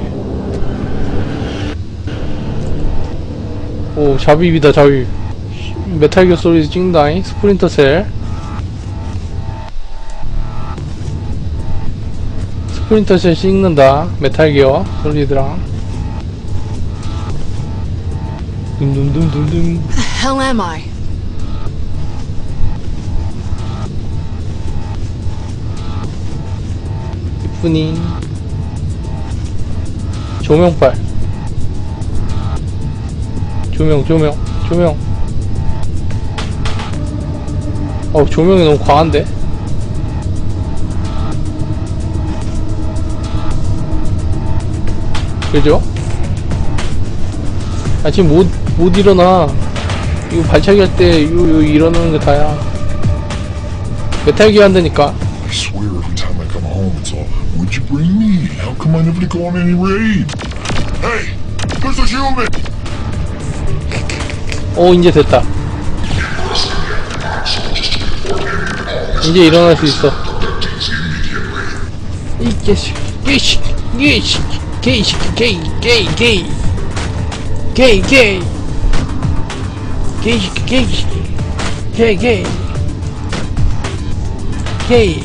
오, 잡입이다, 잡입. 메탈기어 소리즈 찍는다잉. 스프린터 셀. 스프린터 셀 찍는다. 메탈기어 솔리드랑. 둠둠둠둠둠. Where the hell am I? 이쁘니. 조명빨. 조명, 조명, 조명. 어, 조명이 너무 과한데? 그죠? 아, 지금 못, 못 일어나. 이거 발차기 할 때, 요, 요, 일어나는 게 다야. 메탈기 한다니까. I swear every time I come home it's all, would you bring me? How come I never go on any raid? Hey! There's a human! 오, 이제 됐다. 이제 일어날 수 있어. 이 개식, 개식, 개식, 개식, 게이, 게이, 게이, 게이, 게이, 개식, 개식, 게이, 게이, 게이.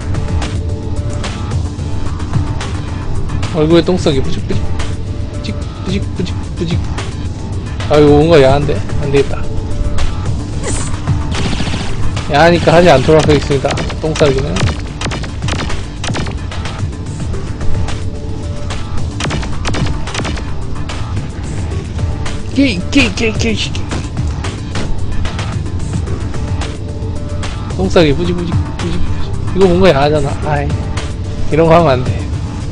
얼굴에 똥싸기 뿌직, 뿌직, 뿌직, 뿌직, 뿌직, 뿌직. 아, 이거 뭔가 야한데? 안되겠다. 야하니까 하지 않도록 하겠습니다. 똥싸기는. 게이, 게이, 게이, 게이, 게이. 똥싸기, 뿌직, 뿌직, 뿌직, 뿌직. 이거 뭔가 야하잖아. 아이. 이런 거 하면 안 돼.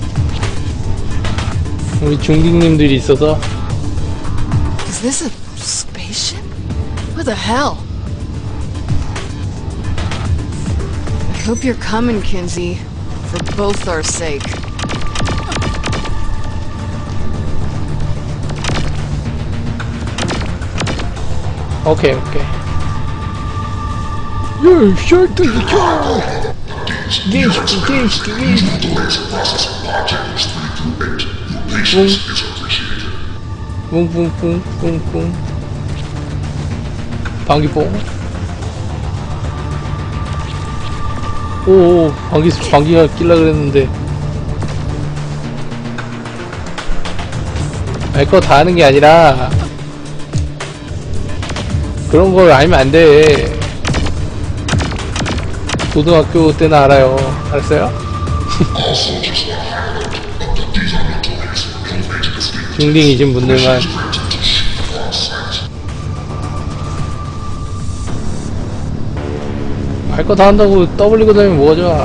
우리 중딩님들이 있어서. Is this a spaceship? What the hell? I hope you're coming, Kinsey. For both our sake. 오케이, 오케이. 야, 셔터, 셔터! 게이시키, 게이시키, 게이시키. 뿡, 뿡, 뿡, 뿡. 방귀뽕. 오오, 방귀, 방귀가 낄라 그랬는데. 알 거 다 하는 게 아니라, 그런 걸 알면 안 돼. 고등학교 때는 알아요. 알았어요? 중딩이신 분들만. 알 거 다 한다고 떠벌리고 다니면 뭐가 좋아.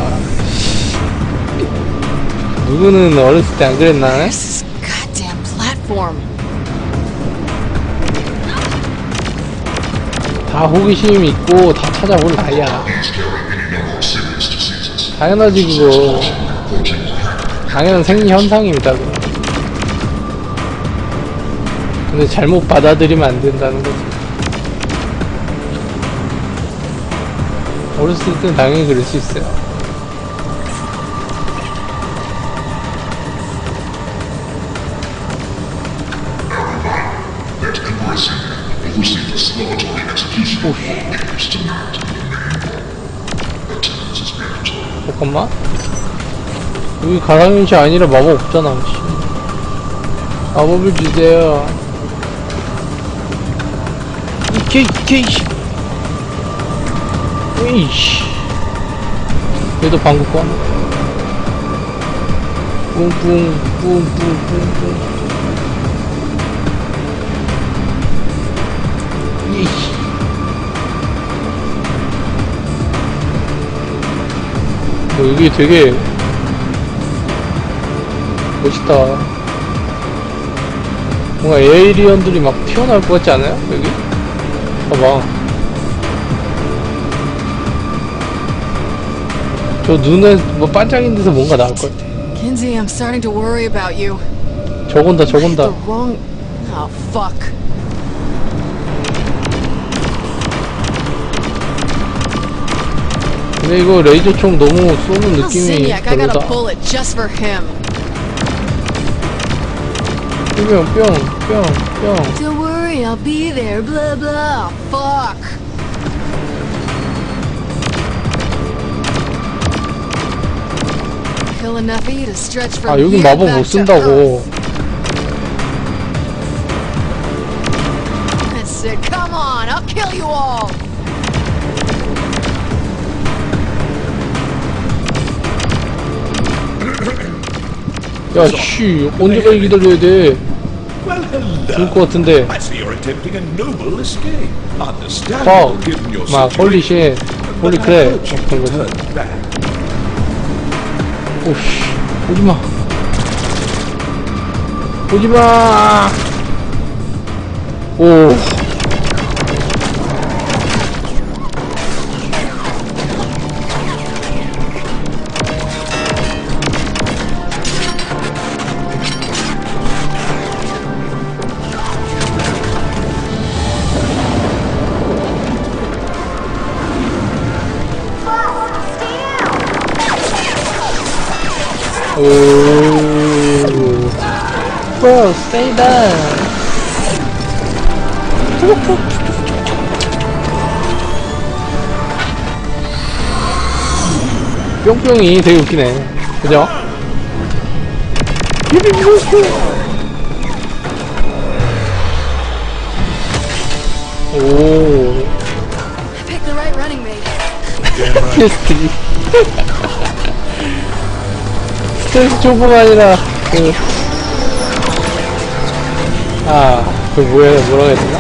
누구는 어렸을 때 안 그랬나? This is goddamn platform. 다 호기심 있고 다 찾아볼 나이야. 당연하지 그거. 당연한 생리 현상입니다 그거. 근데 잘못 받아들이면 안 된다는 거지. 어렸을 땐 당연히 그럴 수 있어요. 오. 잠깐만. 여기 가상현실 아니라 마법 없잖아. 혹시. 마법을 주세요. 이케이 이케이씨. 에이씨. 얘도 방구권. 뿡뿡 뿡뿡뿡뿡. 이씨. 어, 여기 되게 멋있다. 뭔가 에이리언들이 막 튀어나올 것 같지 않아요? 여기? 봐봐. 저 눈에 뭐 반짝이는 데서 뭔가 나올 것 같아. Kinsey, I'm starting to worry about you. 저건다, 저건다. The wrong. Oh fuck. 근데 이거 레이저총 너무 쏘는 Tell 느낌이 Signac I got a 별로다. bullet just for him. 뿅, 뿅, 뿅, 뿅. Don't worry, I'll be there. Blah blah. Fuck. Kill enough E to stretch from 아, 여기 here 마법 back 못 to 쓴다고. Earth. That's it. Come on, I'll kill you all. 야, 씨, 언제까지 기다려야 돼? Well, hello. 죽을 것 같은데. I see you're attempting a noble escape. 막, Understandable, given your 막, 홀리 situation. 쉣, 홀리 But I 크랩, urge you 그런 to 거지. turn back. 오씨, 오지마. 오지마. 오. 오. Bro, stay down. 뿅뿅이 되게 웃기네. 그죠? 오. Pick the right running mate. 스트레스 스트레스 초보가 아니라 그 아, 그 뭐야, 뭐라고 해야 되나?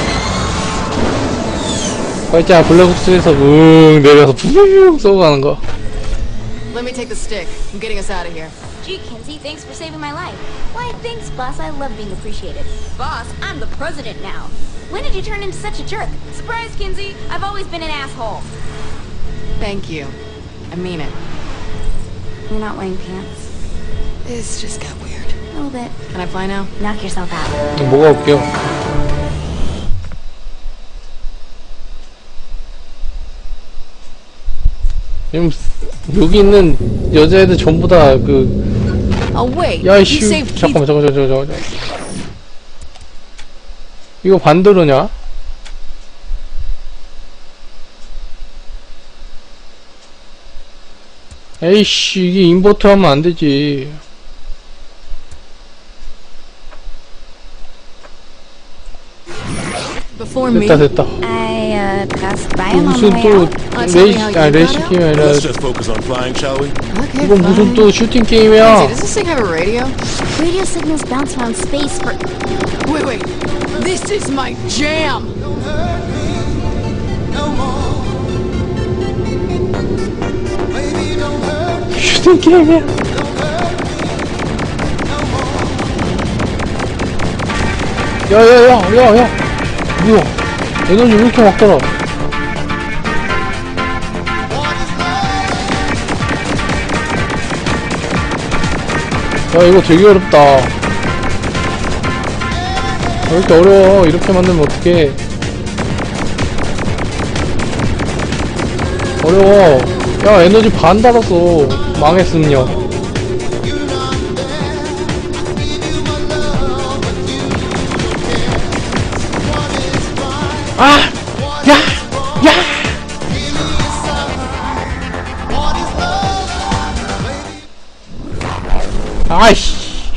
어, 있잖아, 블랙옵스에서 웅 내려서 푸웅 쏘고 가는 거. Let me take the stick. I'm getting us out of here. Gee, Kinsey, thanks for saving my life. Why, thanks, boss. I love being appreciated. Boss, I'm the president now. When did you turn into such a jerk? Surprise, Kinsey. I've always been an asshole. Thank you. I mean it. You're not wearing pants. This just got weird. A little bit. Can I fly now? Knock yourself out. 뭐가 웃겨? 지금 여기 있는 여자애들 전부 다 그 Oh wait. 야 You 이씨 saved Keith. 잠깐만 잠깐만 잠깐만 잠깐만 이거 반대로냐? 에이씨 이게 인버터 하면 안 되지. Before me. 됐다 됐다. I, uh, passed by 또 him on the 무슨 way 또 out. Uh, tell me 레이시 how 아 you got 레시피가 아니라 Let's just focus on flying, shall we? Okay, 이건 무슨 fine. 또 슈팅 Lindsay, 게임이야. does this thing have a radio? Radio signals bounce around space for... Wait, wait. This is my jam. 슈팅 게임이야. 야야야야야 뭐야 에너지 왜 이렇게 막 떨어. 야 이거 되게 어렵다. 왜 이렇게 어려워. 이렇게 만들면 어떡해. 어려워. 야 에너지 반 달았어. 망했음요. 아! 야! 야! 아이씨.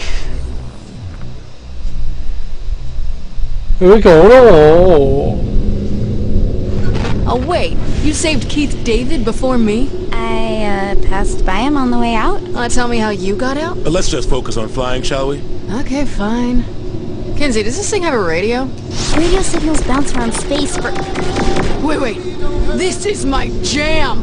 왜 이렇게 어려워? Oh wait. You saved Keith David before me? I, uh, passed by him on the way out. Uh, tell me how you got out? But let's just focus on flying, shall we? Okay, fine. Kinsey, does this thing have a radio? Radio signals bounce around space for... Wait, wait. This is my jam.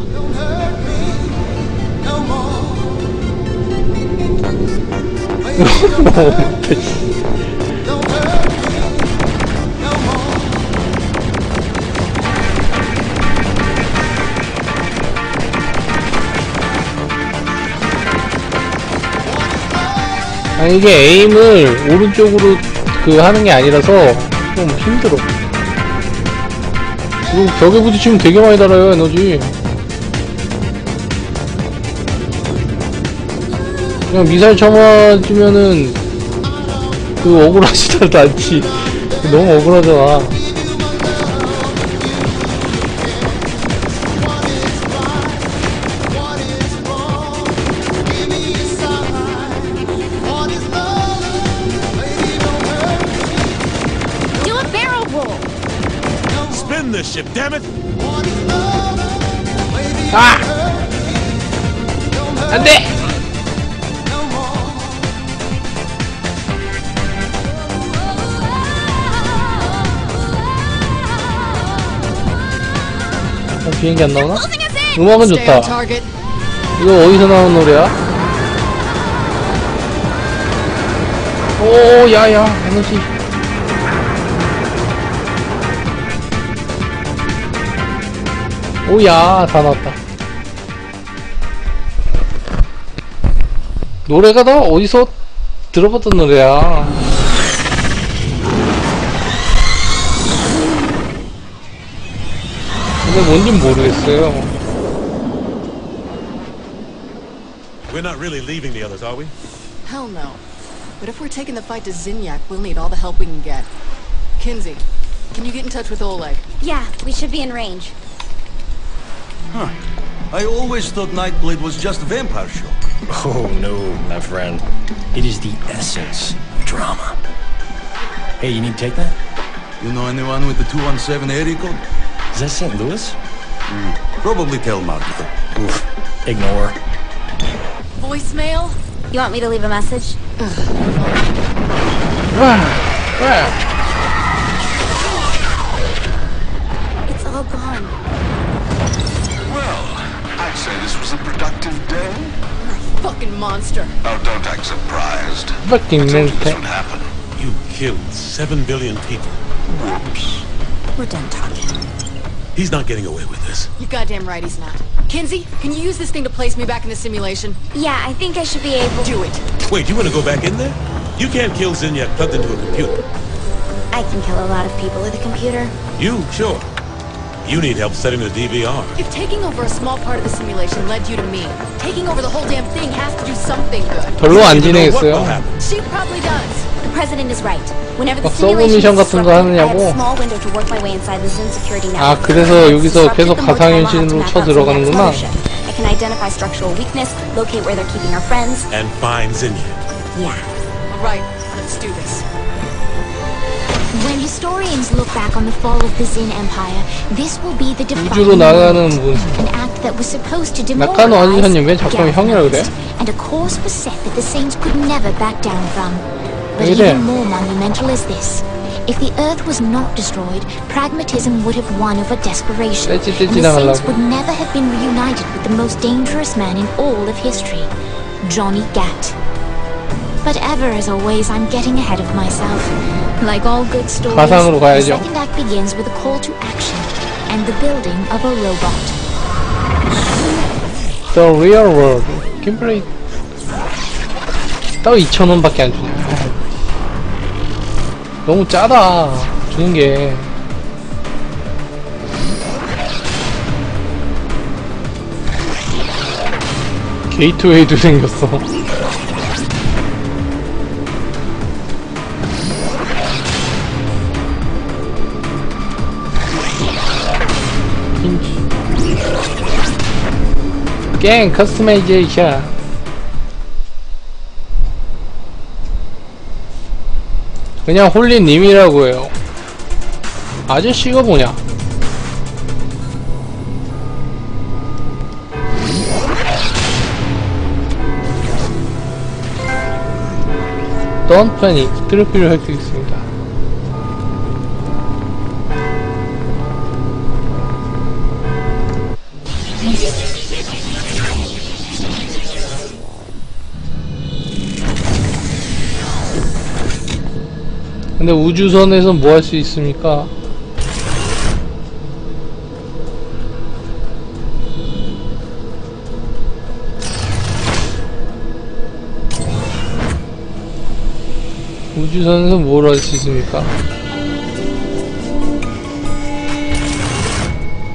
아니 이게 에임을 오른쪽으로 그 하는 게 아니라서 좀 힘들어. 그리고 벽에 부딪히면 되게 많이 달아요 에너지. 그냥 미사일 쳐맞으면은 그 억울하지도 않지. 너무 억울하잖아. Do a barrel roll. Spin this ship, damn it! 아! 안 돼! 어, 비행기 안 나오나? 음악은 Stay on 좋다. target. 이거 어디서 나온 노래야? 오, 야야, 에너지. 오야, 다 나왔다. 노래가 다 어디서 들어봤던 노래야. 근데 뭔진 모르겠어요. We're not really leaving the others, are we? Hell no. But if we're taking the fight to Zinyak, we'll need all the help we can get. Kinsey, can you get in touch with Oleg? Yeah, we should be in range. Huh. I always thought Nightblade was just a vampire show. Oh no, my friend. It is the essence of drama. Hey, you need to take that? You know anyone with the two one seven area code? Is that Saint Louis? Mm, probably telemarketer. Oof. Ignore. Voicemail? You want me to leave a message? It's all gone. Well, I'd say this was a productive day. Fucking monster. Oh, don't act surprised. fucking This mente. would happen. You killed seven billion people. Whoops. We're done talking. He's not getting away with this. You goddamn right he's not. Kinsey, can you use this thing to place me back in the simulation? Yeah, I think I should be able. Do it. Wait, you want to go back in there? You can't kill Zinyak plugged into a computer. I can kill a lot of people with a computer. You, sure. You need help setting the D V R. If taking over a small part of the simulation led you to me, taking over the whole damn thing has to do something good. 별로 안 You know what will 진행했어요. happen. She probably does. The president is right. Whenever the 막 서브 simulation 미션 is 같은 거 disrupted, I had 하느냐고? a small window to work my way inside the Zin security 아, network. 그래서 Once 여기서 disrupted, 계속 the more time I'll have to 가상현실로 map 쳐 out the next 들어가는구나. mothership. I can identify structural weakness, locate where they're keeping our friends. And find Zinyak. Yeah. All right, let's do this. When historians look back on the fall of the Zin Empire, this will be the 우주로 defining 나가는 moment. 분. An act that was supposed to 낙하노 demoralize, 아니셨냐? 왜 작품이 형이라 그래? galvanize, and a course was set that the Saints could never back down from. But 왜 이래? even more monumental is this. If the Earth was not destroyed, pragmatism would have won over desperation, 떼지, and 떼지 the Saints 나가려고. would never have been reunited with the most dangerous man in all of history, Johnny Gat. But ever as always, I'm getting ahead of myself. Like all good stories, 가상으로 the 가야죠. second act begins with a call to action and the building of a robot. The real world. 김플레이. 딱 이천 원밖에 안 주냐. 너무 짜다. 주는 게. 게이트웨이도 생겼어. 게임 커스터마이제이션. 그냥 홀리님이라고 해요. 아저씨가 뭐냐? Don't panic. 트로피를 획득했습니다. 근데 우주선에서 뭐 할 수 있습니까? 우주선에서 뭘 할 수 있습니까?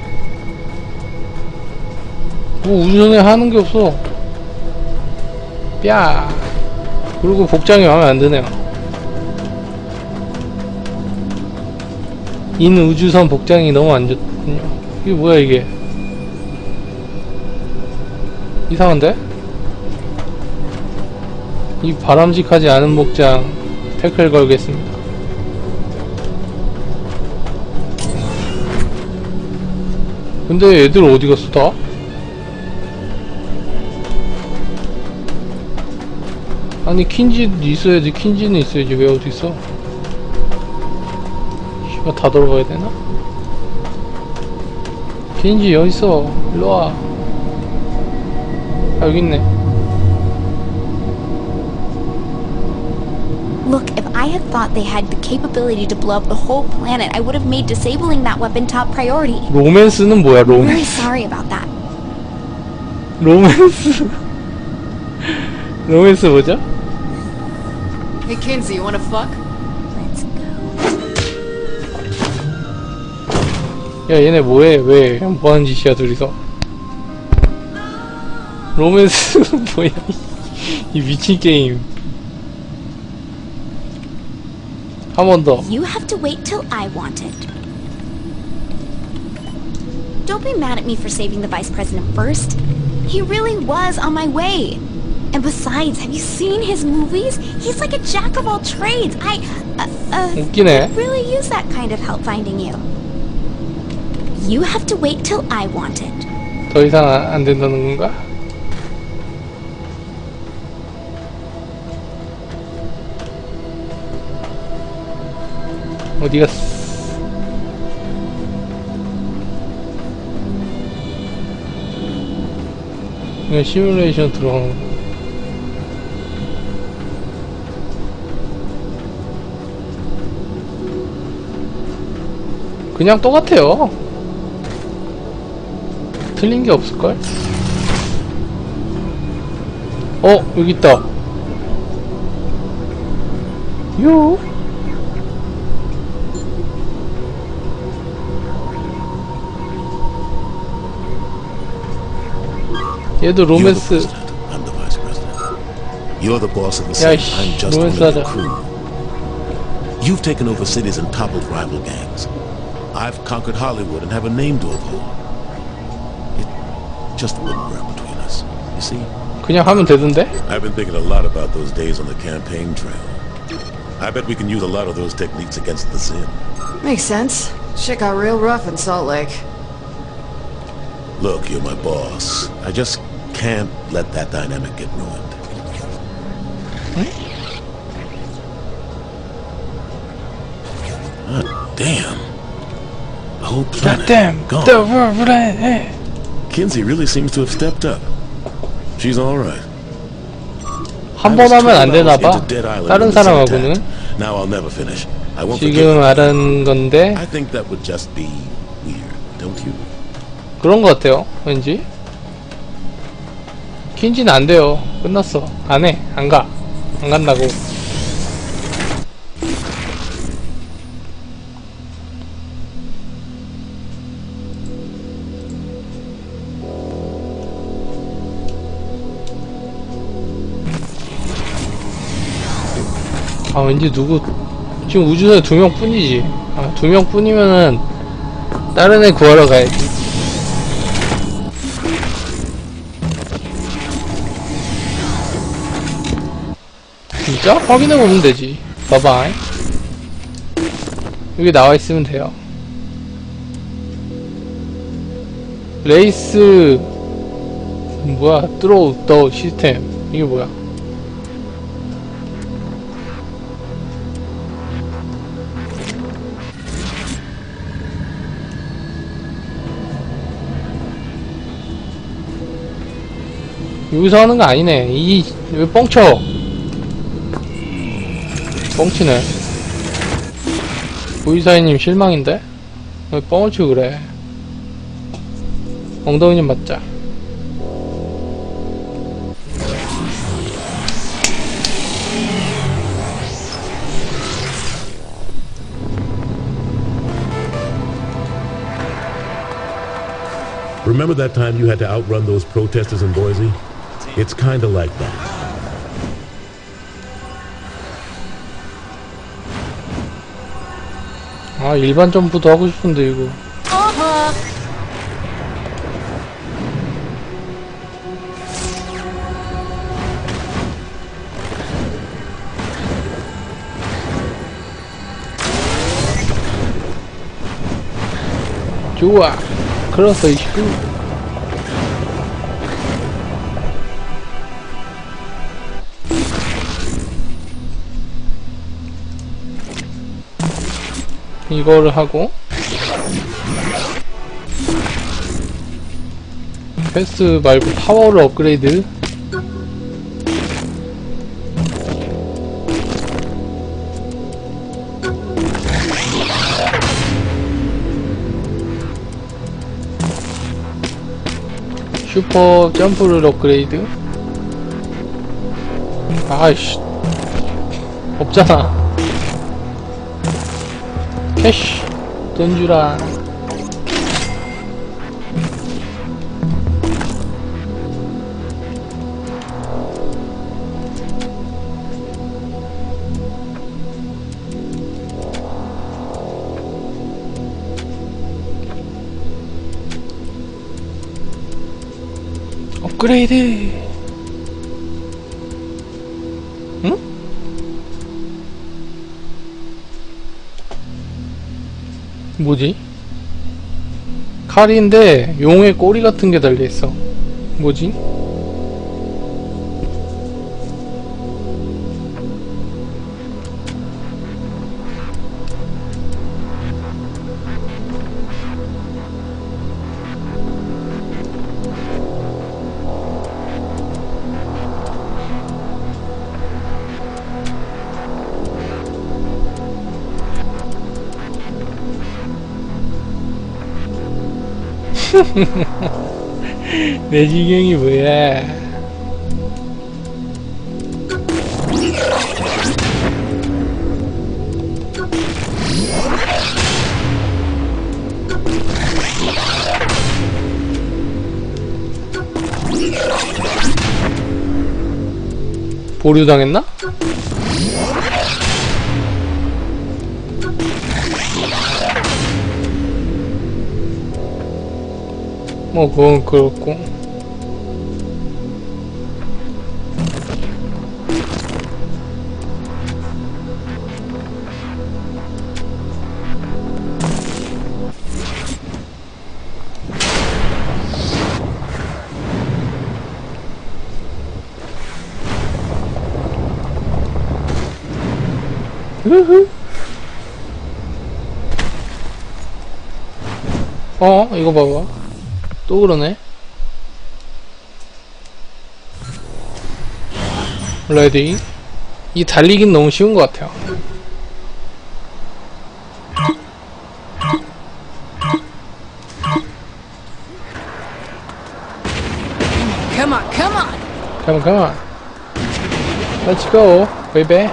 뭐 우주선에 하는 게 없어. 야. 그리고 복장이 마음에 안 드네요. 인 우주선 복장이 너무 안 좋군요. 이게 뭐야 이게? 이상한데? 이 바람직하지 않은 복장 태클 걸겠습니다. 근데 애들 어디 갔어 다? 아니 킨지 있어야지. 킨지는 있어야지. 왜 어디 있어? 씨발 다 돌아가야 되나? 킨지 여기 있어. 일로 와. 아 여기 있네. Look, if I had thought they had the capability to blow up the whole planet, I would have made disabling that weapon top priority. 로맨스는 뭐야? I'm really 로맨스. sorry about that. 로맨스. 로맨스 뭐죠? Hey, Kinsey, you wanna fuck? Let's go. 야 얘네 뭐해? 왜? 뭐하는 짓이야 둘이서? 로맨스는 뭐야? 이 미친 게임. 한 번 더. You have to wait till I want it. Don't be mad at me for saving the vice president first. He really was on my way. And besides, have you seen his movies? He's like a jack of all trades. I, uh, uh, 웃기네. really use that kind of help finding you. You have to wait till I want it. 더 이상 안 된다는 건가? 어디 갔어? 그냥 시뮬레이션 들어가는 거. 그냥 똑같아요. 틀린 게 없을걸? 어, 여기 있다. 요. 얘도 로맨스. I'm the vice president. You're the boss of the 야, city. 씨, I'm just one of 로맨스하자. the crew. You've taken over cities and toppled rival gangs. I've conquered Hollywood and have a name to uphold. It just wouldn't work between us. You see? 그냥 하면 되던데? I've been thinking a lot about those days on the campaign trail. I bet we can use a lot of those techniques against the Zin. Makes sense. Shit got real rough in Salt Lake. Look, you're my boss. I just can't let that dynamic get ruined. Ah, damn. The whole planet Goddamn. gone. The planet. Kinsey really seems to have stepped up. She's all right. 한 번 하면 안 되나 봐. 다른 사람하고는. Now I'll never finish. I won't 지금 말한 건데. I think that would just be weird, don't you? 그런 거 같아요. 왠지. 킨지는 안 돼요. 끝났어. 안 해. 안 가. 안 간다고. 아 왠지 누구 지금 우주선에 두 명 뿐이지. 아, 두 명 뿐이면은 다른 애 구하러 가야지. 진짜? 확인해보면 되지. 바바이. 여기 나와있으면 돼요. 레이스 뭐야? 뚜로우 더 시스템. 이게 뭐야? 여기서 하는 거 아니네. 이, 왜 뻥쳐? 뻥치네. 보이사이님 실망인데? 왜 뻥을 치고 그래? 엉덩이 좀 맞자. Remember that time you had to outrun those protesters in Boise? It's kinda like that. 아, 일반 점프도 하고 싶은데 이거. 어허. 좋아. 그래서 이슈. 이거를 하고 패스 말고 파워를 업그레이드. 슈퍼 점프를 업그레이드. 아이씨 없잖아. 캐쉬 돈 주라. 업그레이드. 응? 뭐지? 칼인데 용의 꼬리 같은 게 달려있어. 뭐지? 내 지경이 뭐야? 보류당했나? 뭐 그건 그렇고. 으흐. 어? 이거 봐봐. 또 그러네. 레디. 이 달리긴 너무 쉬운 것 같아요. Come on, come on. Come on, come on. Let's go, baby.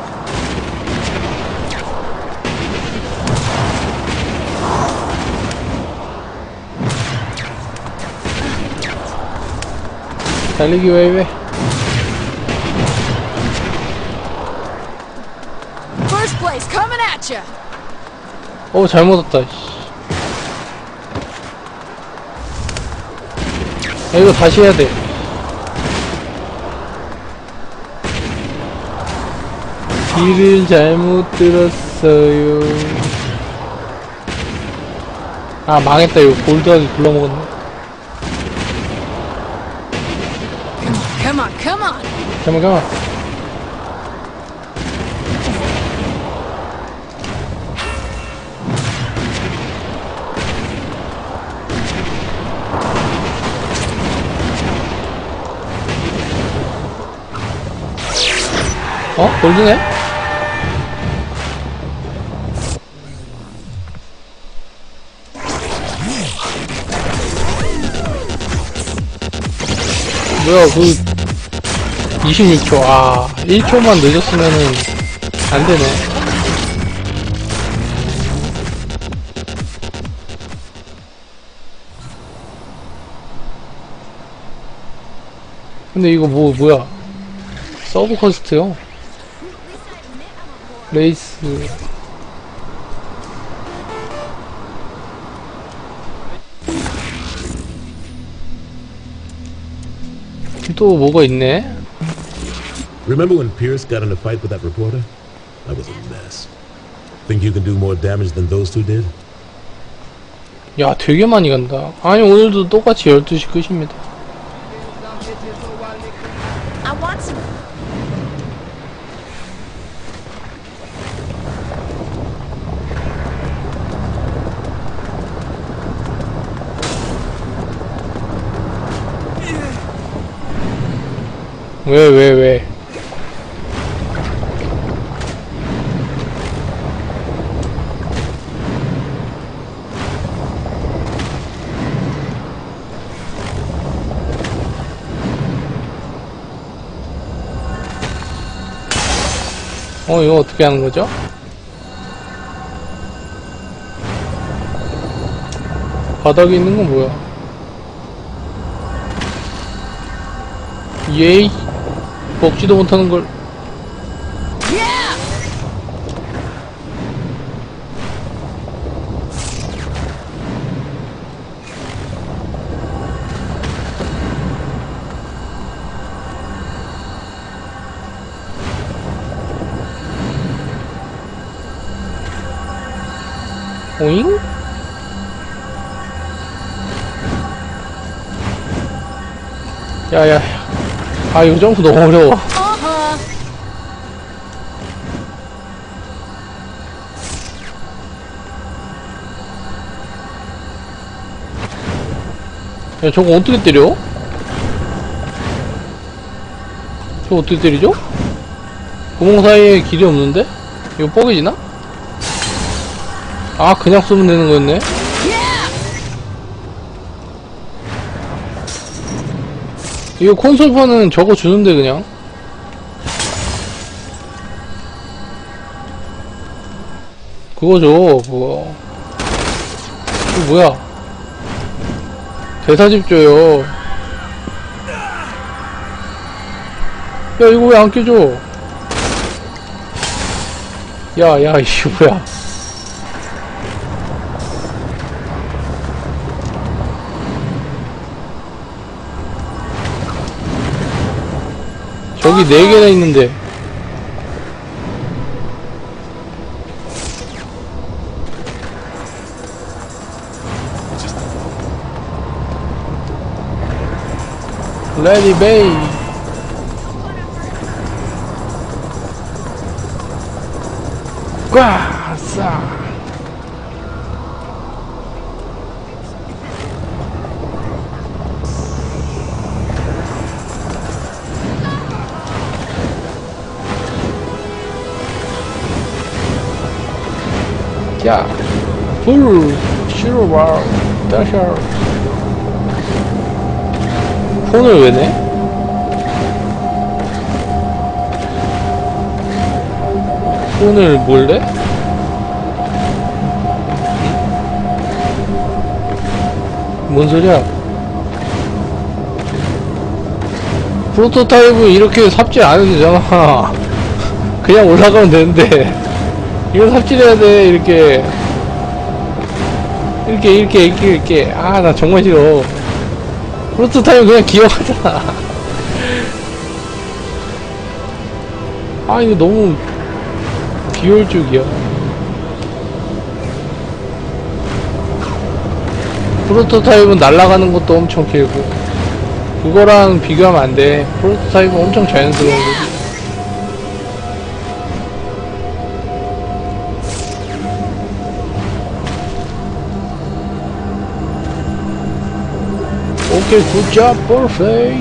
달리기 베이비. First place coming at you. 어, 잘못 왔다. 야, 이거 다시 해야 돼. 길을 잘못 들었어요. 아, 망했다. 이거 골드하게 굴러먹었네. Come on, come on. Come on, come on. 어? 골드네? 뭐야, 그 이십육 초. 아, 일 초만 늦었으면은 안 되네. 근데 이거 뭐 뭐야? 서브 커스트요? 레이스. 또 뭐가 있네? Remember when Pierce got in a fight with that reporter? That was a mess. Think you can do more damage than those two did? 야, 되게 많이 간다. 아니, 오늘도 똑같이 열두 시 끝입니다. I want some. 왜, 왜, 왜? 어, 이거 어떻게 하는 거죠? 바닥에 있는 건 뭐야? 예이! 먹지도 못하는 걸. 오잉? 야야, 아 이거 점프 너무 어려워. 야, 저거 어떻게 때려? 저거 어떻게 때리죠? 구멍 사이에 길이 없는데? 이거 뻐개지나? 아, 그냥 쏘면 되는 거였네? 이거 콘솔판은 저거 주는데, 그냥. 그거 줘, 그거. 이거 뭐야? 대사집 줘요. 야, 이거 왜 안 껴줘? 야, 야, 이거 뭐야? 저기 네 개나 있는데. 레디 베이. 꽉! 싸! 야! 불! 실어봐! 다셔! 폰을 왜 내? 폰을 몰래? 뭔 소리야? 프로토타입은 이렇게 삽질 안 해도 되잖아. 그냥 올라가면 되는데 이거 삽질해야 돼. 이렇게 이렇게 이렇게 이렇게 이렇게. 아, 나 정말 싫어. 프로토타입은 그냥 기어가잖아. 아, 이거 너무 비효율적이야. 프로토타입은 날아가는 것도 엄청 길고 그거랑 비교하면 안 돼. 프로토타입은 엄청 자연스러운 거지. 오케이, 굿잡, 퍼펙트.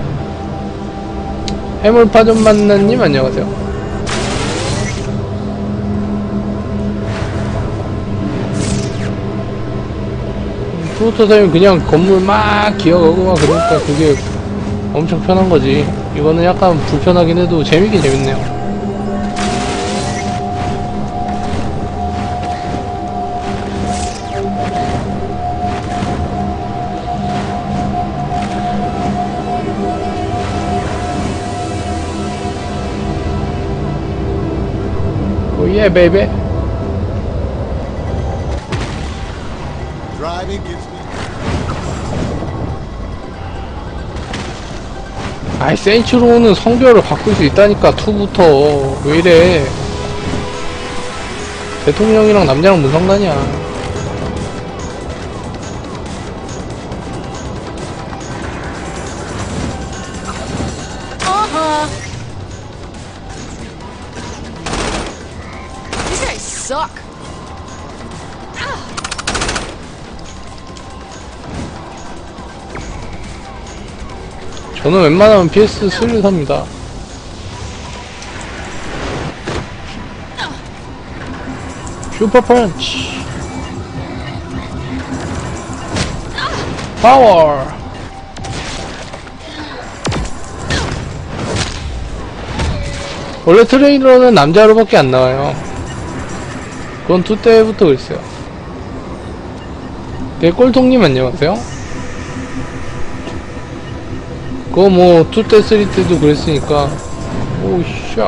해물파전 만나님 안녕하세요. 프로토타입은 그냥 건물 막 기어가고 막 그러니까 그게 엄청 편한 거지. 이거는 약간 불편하긴 해도 재밌긴 재밌네요. 오예 베이베. Driving gives me 아이 센츄로는 성별을 바꿀 수 있다니까. 이부터 왜 이래. 대통령이랑 남자랑 무슨 상관이야. Uh-huh. These guys suck. 저는 웬만하면 피에스 쓰리를 삽니다. 슈퍼 펀치 파워. 원래 트레일러는 남자로밖에 안 나와요. 그건 투 때부터 그랬어요. 네, 꼴통님 안녕하세요. 그거 뭐 투 때 쓰리 때도 그랬으니까. 오 샤.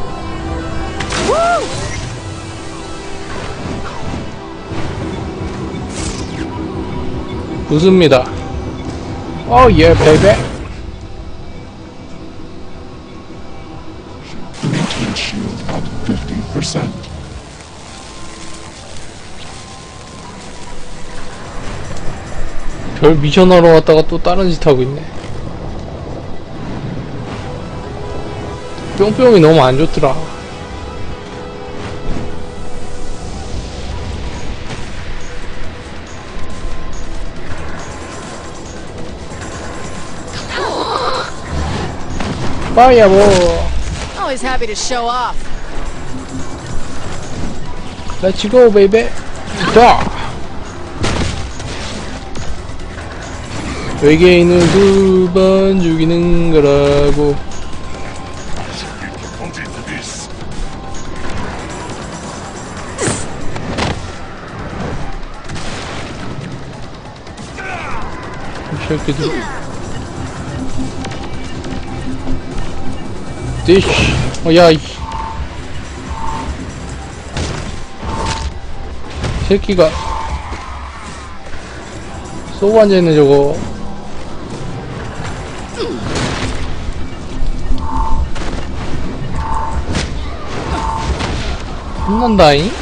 웃습니다. 어 예 베이베. Maintain shield at fifty percent. 별 미션하러 왔다가 또 다른 짓 하고 있네. 뿅뿅이 너무 안 좋더라. 빠이야 뭐. Always happy to show off. Let's go, baby. 자. 외계인을 두 번 죽이는 거라고. 이 새끼들. 디쉬. 어, 야, 이 새끼가 쏘고 앉아있네 저거. 혼난다잉?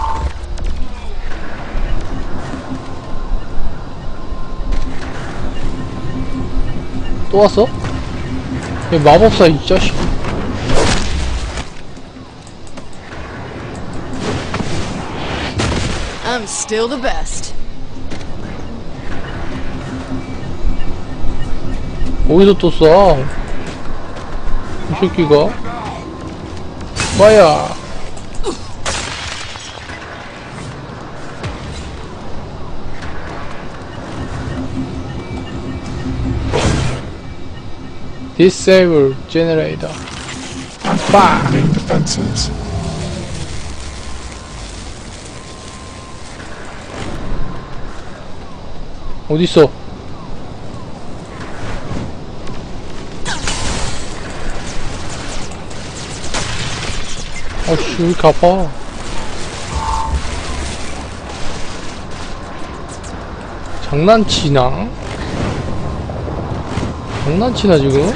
또 왔어? 얘 마법사 이 자식. I'm still the best. 어디서 또 쏴? 이 새끼가? 뭐야? Disable generator. 빠! Defenses. 어딨어? 아씨 왜 이렇게 아파. 장난치나? 장난치나 지금?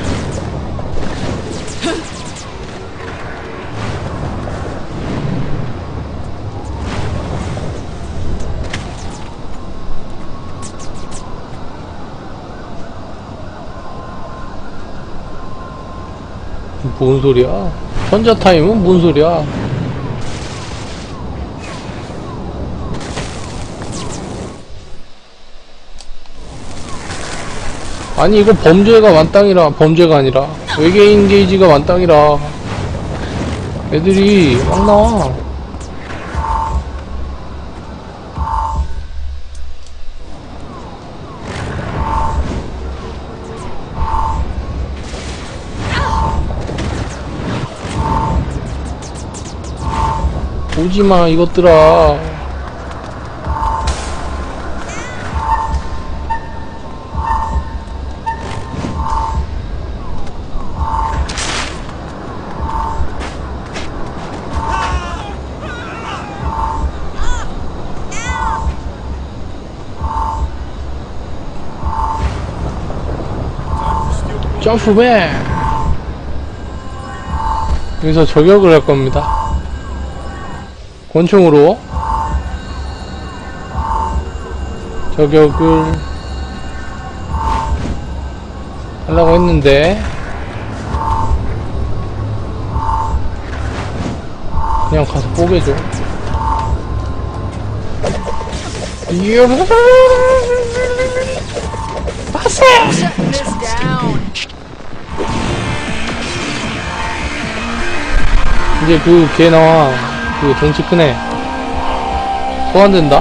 뭔 소리야? 현자 타임은 뭔 소리야? 아니 이거 범죄가 만땅이라. 범죄가 아니라 외계인 게이지가 만땅이라 애들이 막 나와. 오지마 이것들아. 점프맨! 여기서 저격을 할 겁니다. 권총으로 저격을 하려고 했는데 그냥 가서 뽀개줘. 봤어! 이제 그 걔 나와. 그 덩치 크네. 소환된다?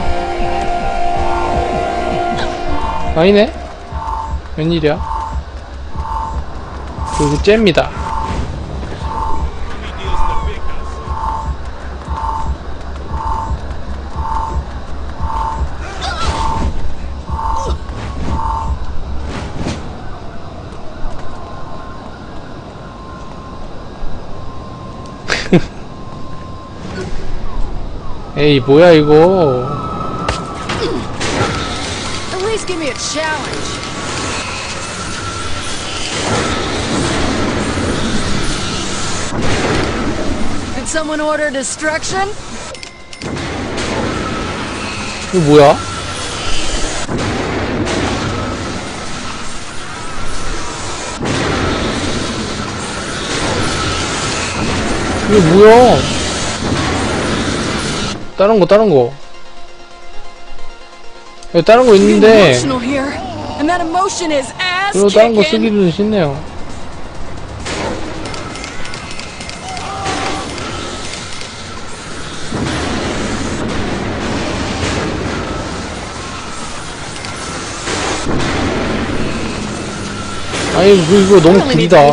아니네? 웬일이야? 그리고 잼니다. 에이 뭐야 이거. At least give me a challenge. Did someone order destruction? 이거 뭐야? 이거 뭐야? 다른 거 다른 거. 야, 다른 거 있는데 이거 다른 거 쓰기도 쉽네요. 아니 이거 너무 구리다.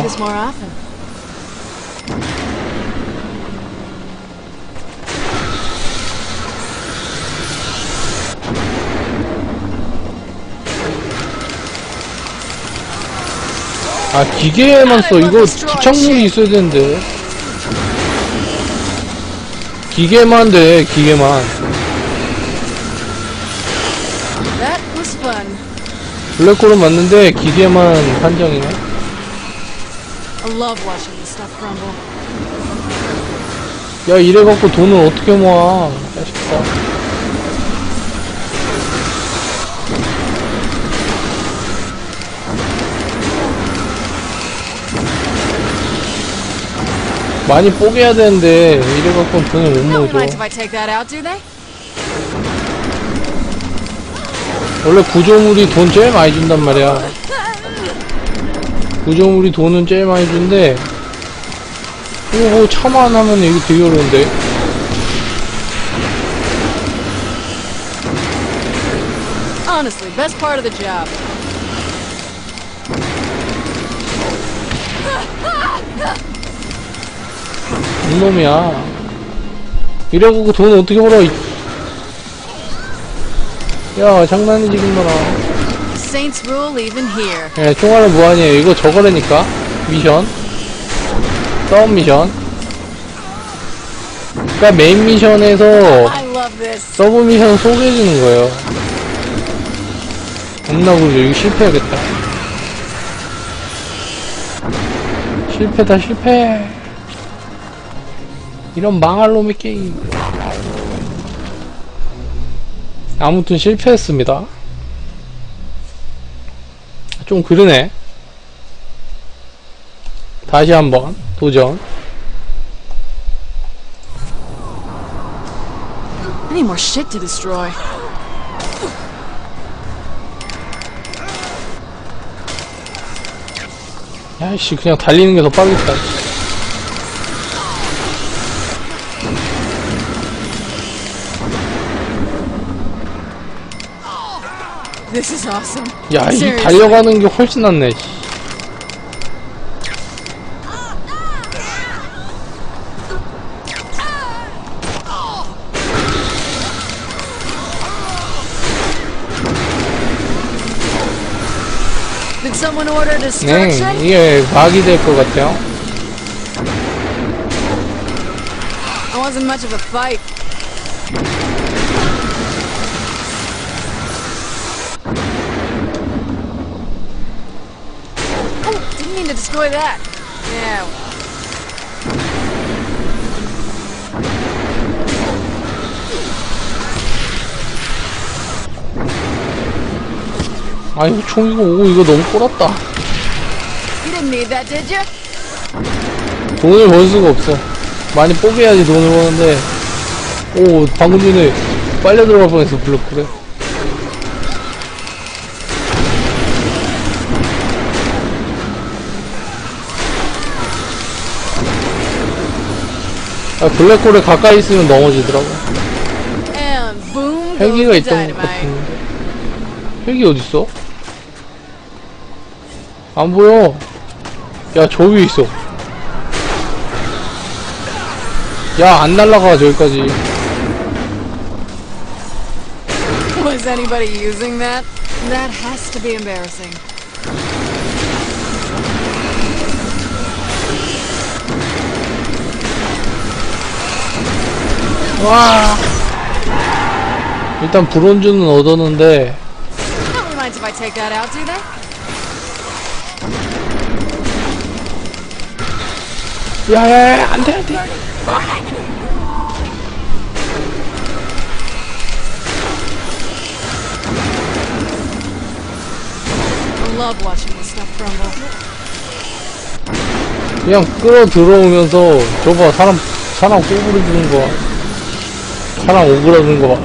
아 기계만 써. 이거 부착물이 있어야 되는데. 기계만 돼. 기계만. 블랙홀은 맞는데 기계만 한정이네. 야 이래갖고 돈을 어떻게 모아 자식아. 많이 뽀개야 되는데 이래갖고 돈을 못 모으죠. 원래 구조물이 돈 제일 많이 준단 말이야. 구조물이 돈은 제일 많이 준대. 이거 뭐 차만 하면 이게 되게 어려운데. Honestly, best part of the job. 이놈이야. 이래갖고 그 돈 어떻게 벌어. 야 장난이지 김나라. 예, 총알은 무한이에요. 이거 저거라니까. 미션 다운 미션. 그니까 메인 미션에서 서브 미션 소개해주는 거예요. 겁나 그러죠. 이거 실패하겠다. 실패다 실패. 이런 망할 놈의 게임. 아무튼 실패했습니다. 좀 그러네. 다시 한번 도전. I need more shit to destroy. 야이씨 그냥 달리는 게 더 빠르겠다. This is awesome. 야, 이 달려가는 게 훨씬 낫네. Did someone order destruction? 네, 이게 막이 될 것 같아요. It wasn't much of a fight. mean to destroy that. Yeah. 아 이거 총이고 오고 이거 너무 꼬랐다. You didn't need that, did you? 돈을 벌 수가 없어. 많이 뽑아야지 돈을 버는데. 오 방금 전에 빨려 들어갈 뻔했어 블록그래. 아 블랙홀에 가까이 있으면 넘어지더라고. And boom 헬기가 goes the 있던 것 dynamite. 같은데. 헬기 어딨어? 안 보여. 야 저 위에 있어. 야 안 날라가 저기까지. Was anybody using that? That has to be embarrassing. 와. 일단 브론즈는 얻었는데. Nobody minds if I take that out, do they? 야야야 안돼 안돼. I love watching this stuff crumble. 그냥 끌어 들어오면서 저봐 사람 사람 꼬부러지는 거 봐. 사람 오그라드는 거 봐.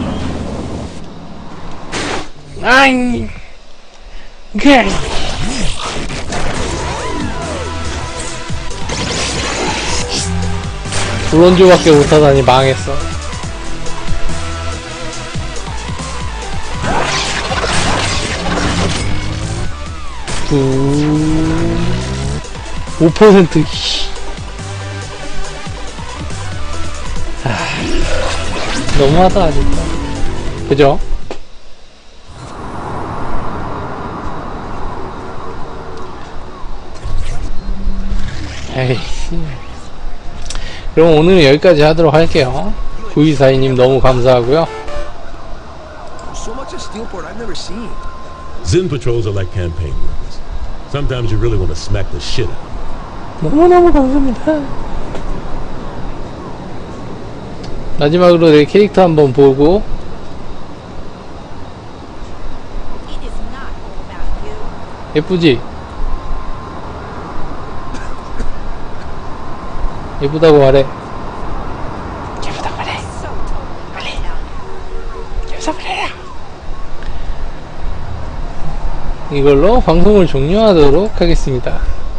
아잉. 게. 브론즈밖에 못하다니 망했어. 오 퍼센트. 너무하다 진짜. 그죠? 에이. 그럼 오늘은 여기까지 하도록 할게요. 구이사이님 너무 감사하고요. Zin patrols are like campaign runs. Sometimes you really want to smack the shit out. 너무너무 감사합니다. 마지막으로 내 캐릭터 한번 보고. 예쁘지? 예쁘다고 말해. 예쁘다고 말해. 빨리. 예쁘다고 말해라. 이걸로 방송을 종료하도록 하겠습니다.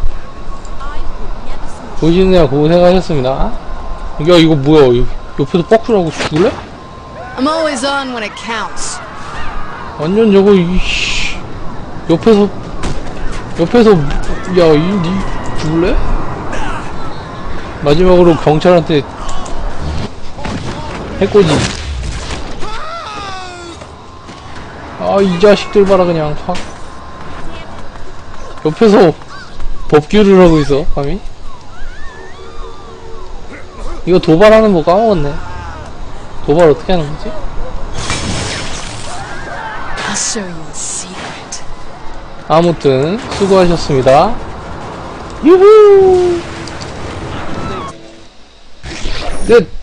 보시느라 고생하셨습니다. 야 이거 뭐야? 옆에서 뻑큐라고 죽을래? I'm always on when it counts. 완전 저거 이씨. 옆에서 옆에서 야 이 니 죽을래? 마지막으로 경찰한테 해코지. 아 이 자식들 봐라 그냥 확. 옆에서 법규를 하고 있어 감히. 이거 도발하는 거 까먹었네. 도발 어떻게 하는 거지? I'll show you a secret. 아무튼 수고하셨습니다. 유후. 끝.